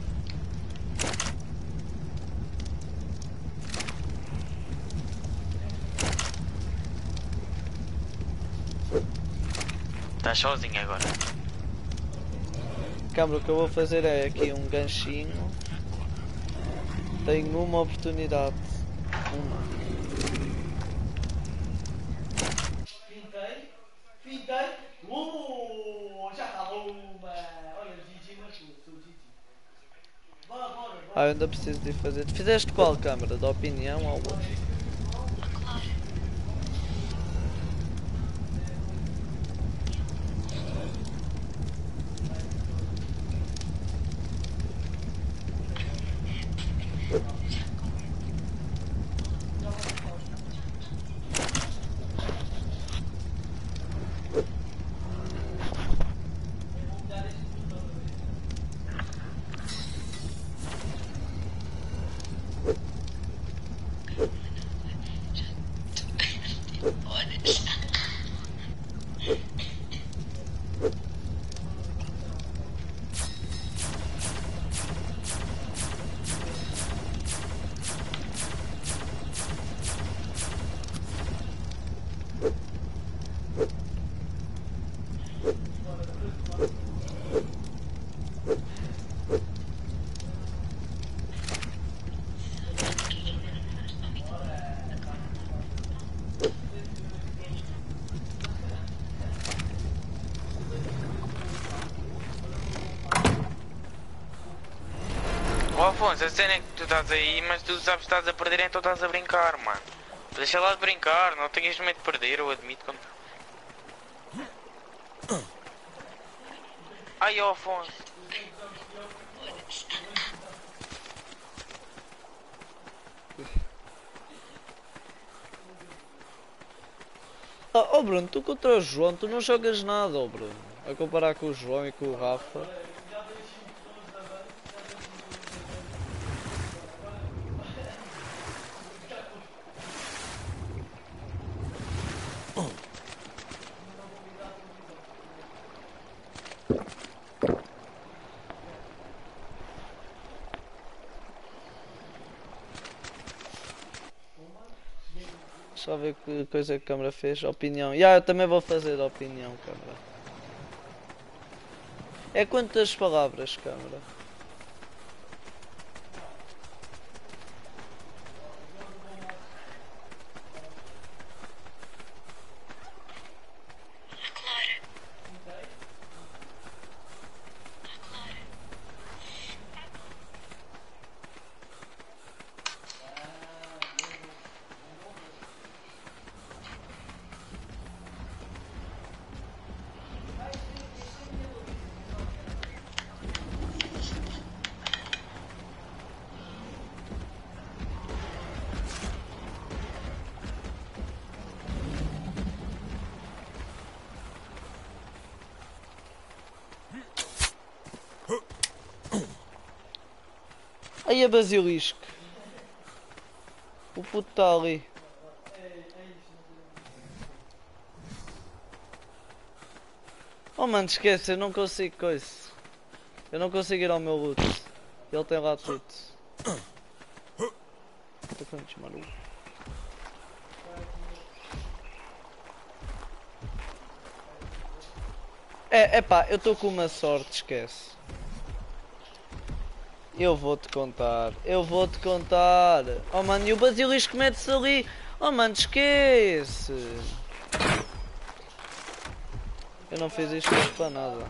Estás sozinho agora. Câmara, o que eu vou fazer é aqui um ganchinho. Tenho uma oportunidade. Uma. Pintei. Uh, já está uma. Olha, Gigi marcou, sou Gigi. Bora, bora, Ah, bora. eu ainda preciso de fazer. Fizeste qual câmara? Da opinião ou outra? Ó Afonso, a cena é que tu estás aí, mas tu sabes que estás a perder, então estás a brincar, mano. Deixa lá de brincar, não tenhas medo de perder, eu admito quando... Ai, ó Afonso. Ah, oh Bruno, tu contra o João, tu não jogas nada, oh Bruno. A comparar com o João e com o Rafa. Só ver que coisa que a câmara fez. Opinião. Ya, eu também vou fazer a opinião, câmara. É quantas palavras, câmara? Aí a basilisco. O puto está ali. Oh mano, esquece, eu não consigo coisa. Eu não consigo ir ao meu loot. Ele tem lá tudo. Estou com muitos malucos. É, é pá, eu estou com uma sorte, esquece. Eu vou-te contar, eu vou-te contar. Oh mano, e o basilisco mete-se ali. Oh mano, esquece. Eu não fiz isto para nada.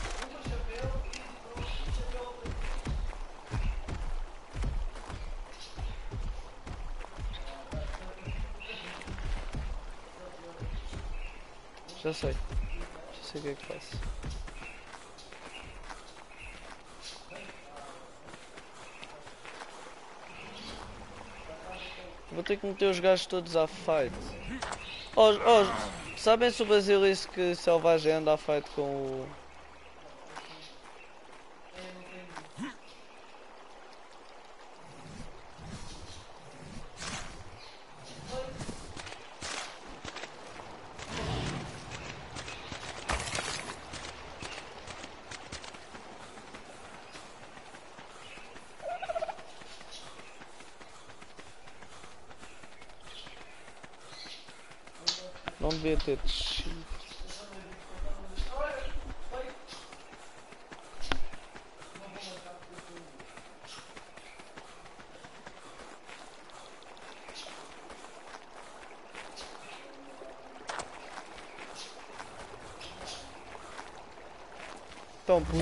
Já sei. Já sei o que é que faço. Vou ter que meter os gajos todos à fight. Oh, oh, sabem se o basilisco selvagem anda à fight com o... Não devia ter descido. Então, puto.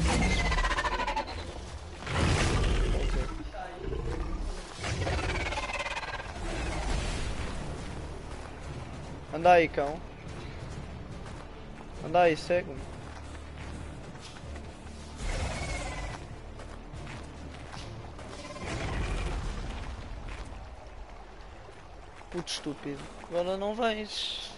Anda aí, cão. Anda aí, segue-me. Puto estúpido. Agora não vens.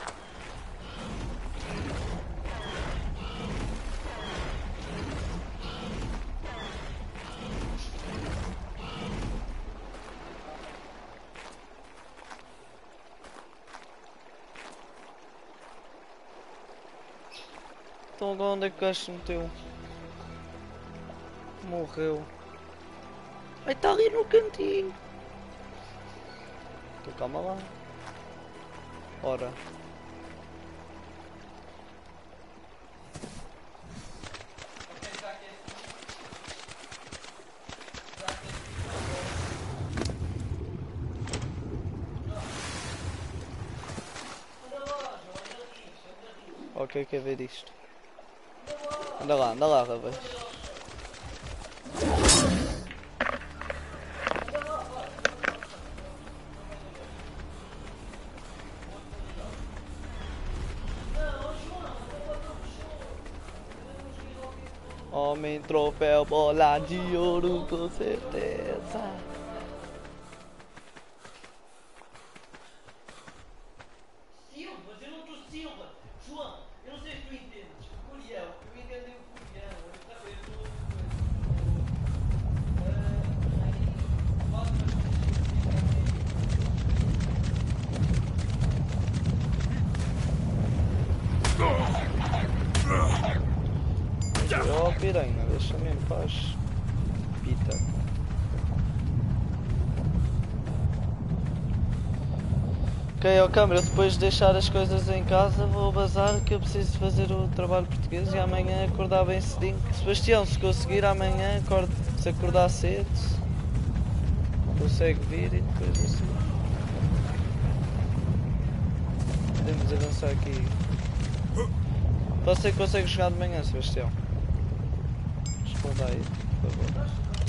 Então agora onde é que o gajo se meteu? Morreu. Ai, está ali no cantinho. Então calma lá. Ora. Ok, quer ver isto? Anda lá, anda lá, rapaz. Homem, troféu, bola de ouro, com certeza. Silva, eu não estou Silva. João, eu não sei se tu entendes. Curião, eu entendi o Curião. Eu estava eu estou. Ó, piranha, deixa-me em paz. Pita. Ok, ó câmera, depois de deixar as coisas em casa vou bazar que eu preciso fazer o trabalho português e amanhã acordar bem cedinho. Sebastião, se conseguir amanhã, acorde, se acordar cedo, consegue vir e depois assim. Podemos avançar aqui. Você consegue chegar de manhã, Sebastião? Responda aí, por favor.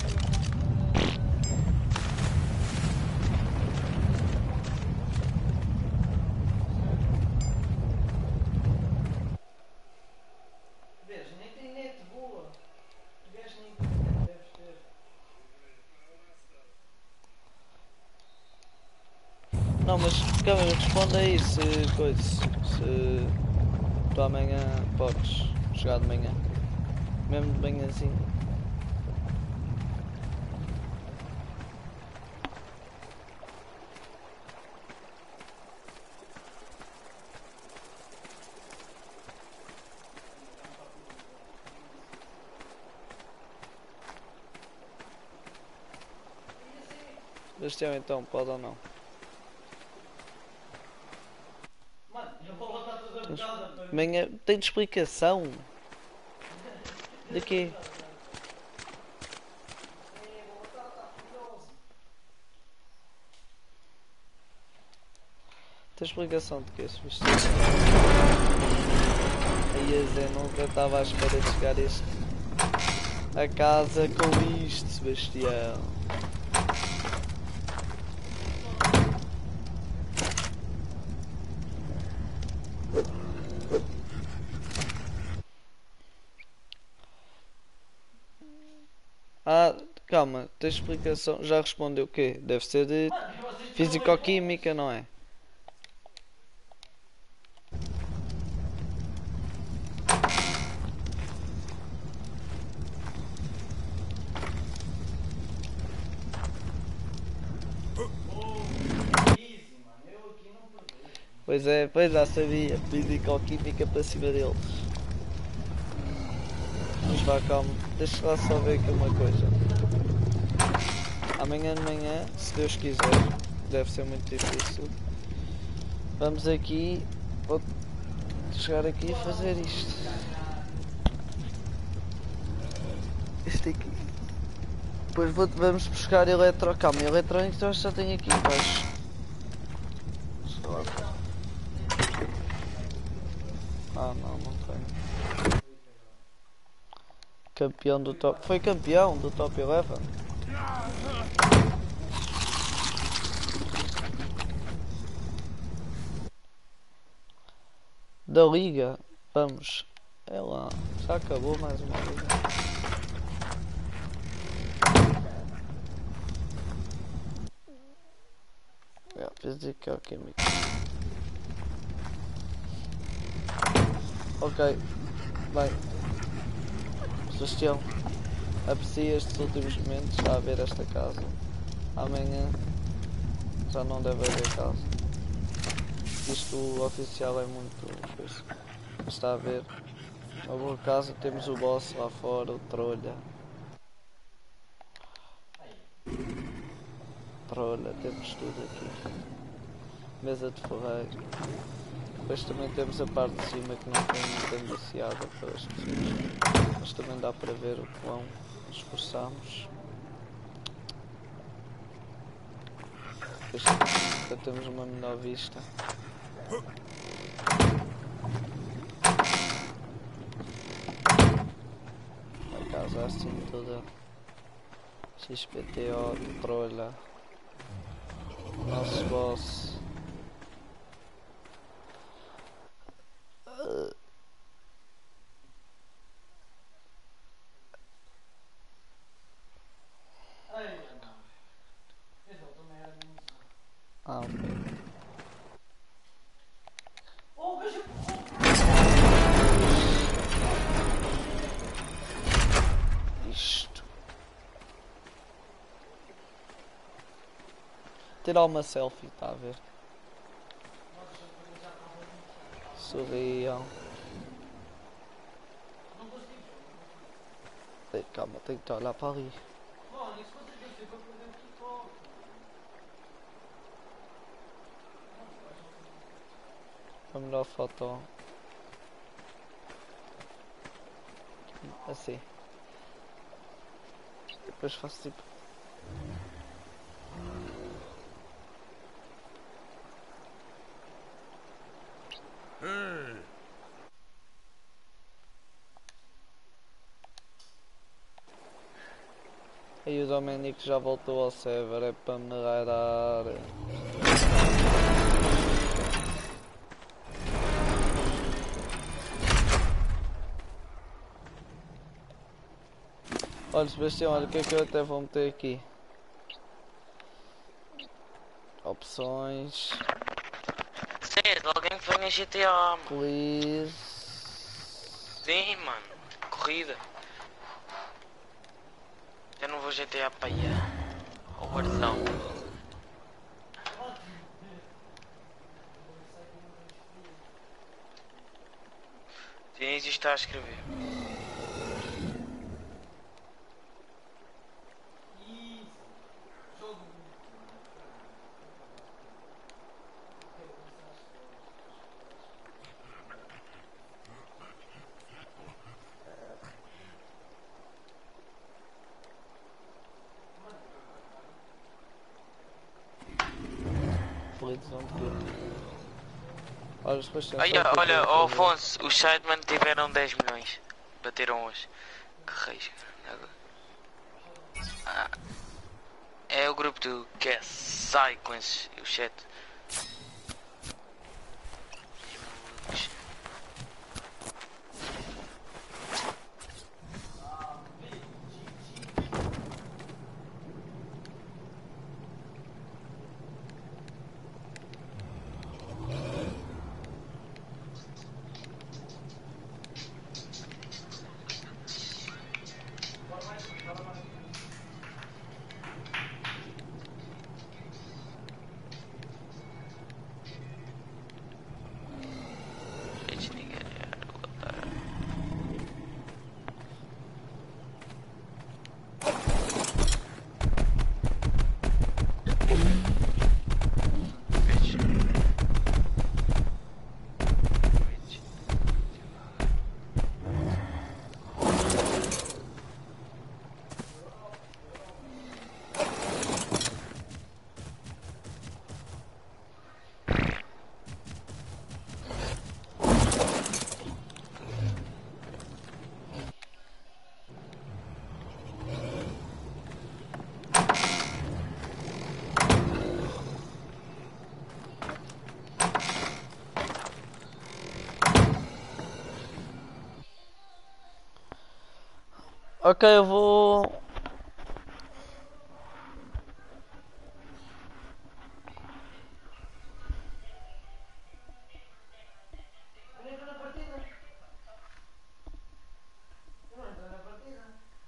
Vês, nem tem net boa. Tu vês nem internet, deves ter. Não, mas câmera, responda aí se coisa. Se tu amanhã podes chegar de manhã. Mesmo de manhãzinho. Sebastião, então, pode ou não? Mano, a bola está toda bocada para mim. Manhã tem de explicação. De quê? Tem explicação de quê, Sebastião? Aí a Zé nunca estava à espera de chegar este a casa com isto, Sebastião. Ah, calma, tem explicação. Já respondeu o quê? Deve ser de fisicoquímica, não é? Easy, mano. Eu aqui não perdi. Pois é, pois já sabia. Fisicoquímica para cima deles. Mas vá, calma. Deixa lá só ver aqui uma coisa. Amanhã de manhã, se Deus quiser, deve ser muito difícil. Vamos aqui, vou chegar aqui e fazer isto. Isto aqui. Depois vou, vamos buscar eletro... Calma, eletrónicos eu acho que já tenho aqui embaixo. Deixa lá. Ah não, não tenho. Campeão do top. Foi campeão do top onze. Da liga. Vamos. É lá. Já acabou mais uma liga. É, pensei que é o químico. Ok. Bem. Sebastião. Aprecia estes últimos momentos a ver esta casa. Amanhã já não deve haver casa. Isto o oficial é muito coisa. Está a ver. Uma boa casa, temos o boss lá fora, o trolha. Trolha, temos tudo aqui. Mesa de ferreiro. Depois também temos a parte de cima que não foi muito ambiciada para as pessoas. Mas também dá para ver o quão nos esforçamos. Depois já temos uma menor vista. A casa assim toda X P T O, trolha. Nosso boss. Ah, ok. Isto. Tirar uma selfie, está a ver? Sorriam. Calma, tenho que olhar para ali. A melhor foto. Assim. Depois faço tipo. Aí o Domenico já voltou ao server, é para me rairar. Olha, Sebastião, olha o que é que eu até vou meter aqui. Opções. Cedo, alguém que venha G T A, mano. Please. Sim, mano. Corrida. Eu não vou G T A para aí. Ou Warzone. Sim, existe está a escrever. Olha, Sebastião, Olha, sabe o que é que olha, eu vou oh, fazer? Afonso, os Sidemen tiveram dez milhões. Bateram hoje. Que reis. Ah, é o grupo do que é Cyclens, o chat. Ok, eu vou... Eu não entro na partida. Eu não entro na partida.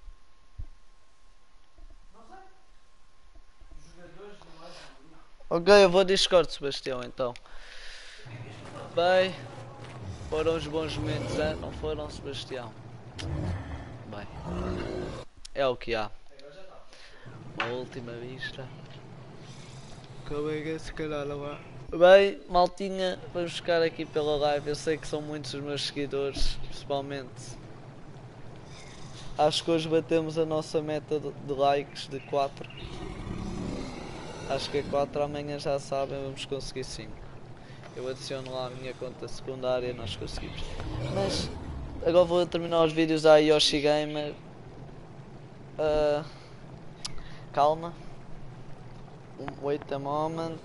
Não sei. Os jogadores não mais. Ok, eu vou Discord, Sebastião, então. Bem, foram os bons momentos, hein? Não foram, Sebastião? Bem, é o que há. Uma última vista. Como é que é, se calhar não há? Bem, maltinha, vamos ficar aqui pela live. Eu sei que são muitos os meus seguidores, principalmente. Acho que hoje batemos a nossa meta de de likes de quatro. Acho que é quatro, amanhã já sabem, vamos conseguir cinco. Eu adiciono lá a minha conta secundária, nós conseguimos. Mas agora vou terminar os vídeos à Yoshi Gamer. Uh, calma. Um, wait a moment.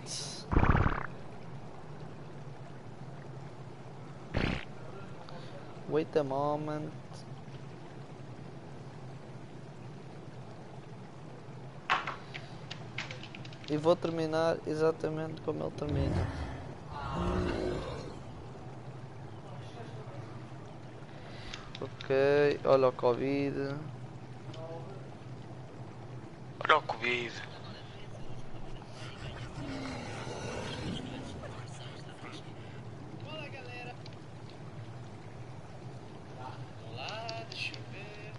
Wait a moment. E vou terminar exatamente como ele termina. Ok, olha o Covid. Olha o Covid. Olá, galera. Olá, deixa eu ver.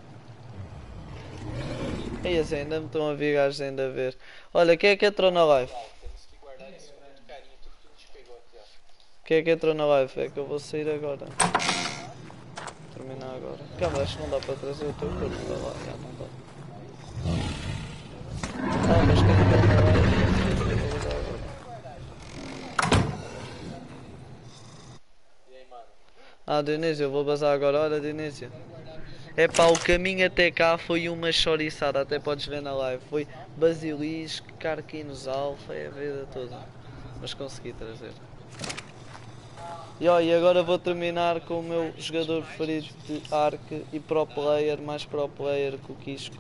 Ei, assim, ainda me estão a ver gajos ainda a ver. Olha, quem é que entrou na live? Temos que guardar isso com muito carinho, tudo que a gente pegou aqui, ó. Quem é que entrou na live? É que eu vou sair agora. Terminar agora. Calma, acho que não dá para trazer o teu corpo para lá. Já não dá. Ah, mas quem entrou na live? Eu vou usar agora. E aí, mano? Ah, Dionísio, eu vou bazar agora. Olha, Dionísio. É pá, o caminho até cá foi uma choriçada. Até podes ver na live. Foi basilisco, carquinos alfa, é a vida toda. Mas consegui trazer. E, ó, e agora vou terminar com o meu jogador preferido de Ark e pro player, mais pro player que o Quisco.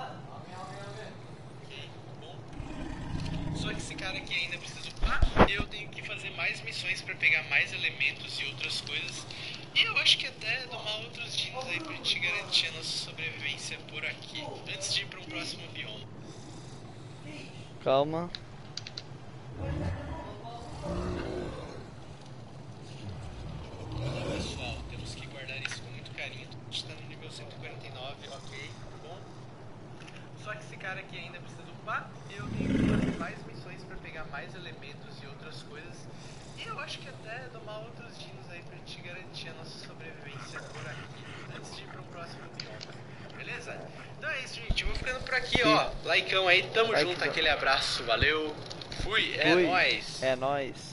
Ok, bom. Só que esse cara aqui ainda precisa upar. Eu tenho que fazer mais missões pra pegar mais elementos e outras coisas. E eu acho que até domar outros dinos aí pra gente garantir a nossa sobrevivência por aqui. Antes de ir pra um próximo bioma. Calma. Olá, pessoal, temos que guardar isso com muito carinho. A gente tá no nível cento e quarenta e nove, ok, bom. Só que esse cara aqui ainda precisa upar. Eu tenho que fazer mais missões pra pegar mais elementos e outras coisas. E eu acho que até domar outros dinos aí pra gente garantir a nossa sobrevivência por aqui. Antes de ir pro próximo bioma. Beleza? Então é isso, gente. Eu vou ficando por aqui, ó. Likeão aí, tamo Like, junto, aquele abraço, valeu. Fui, é Fui. nóis. É nóis.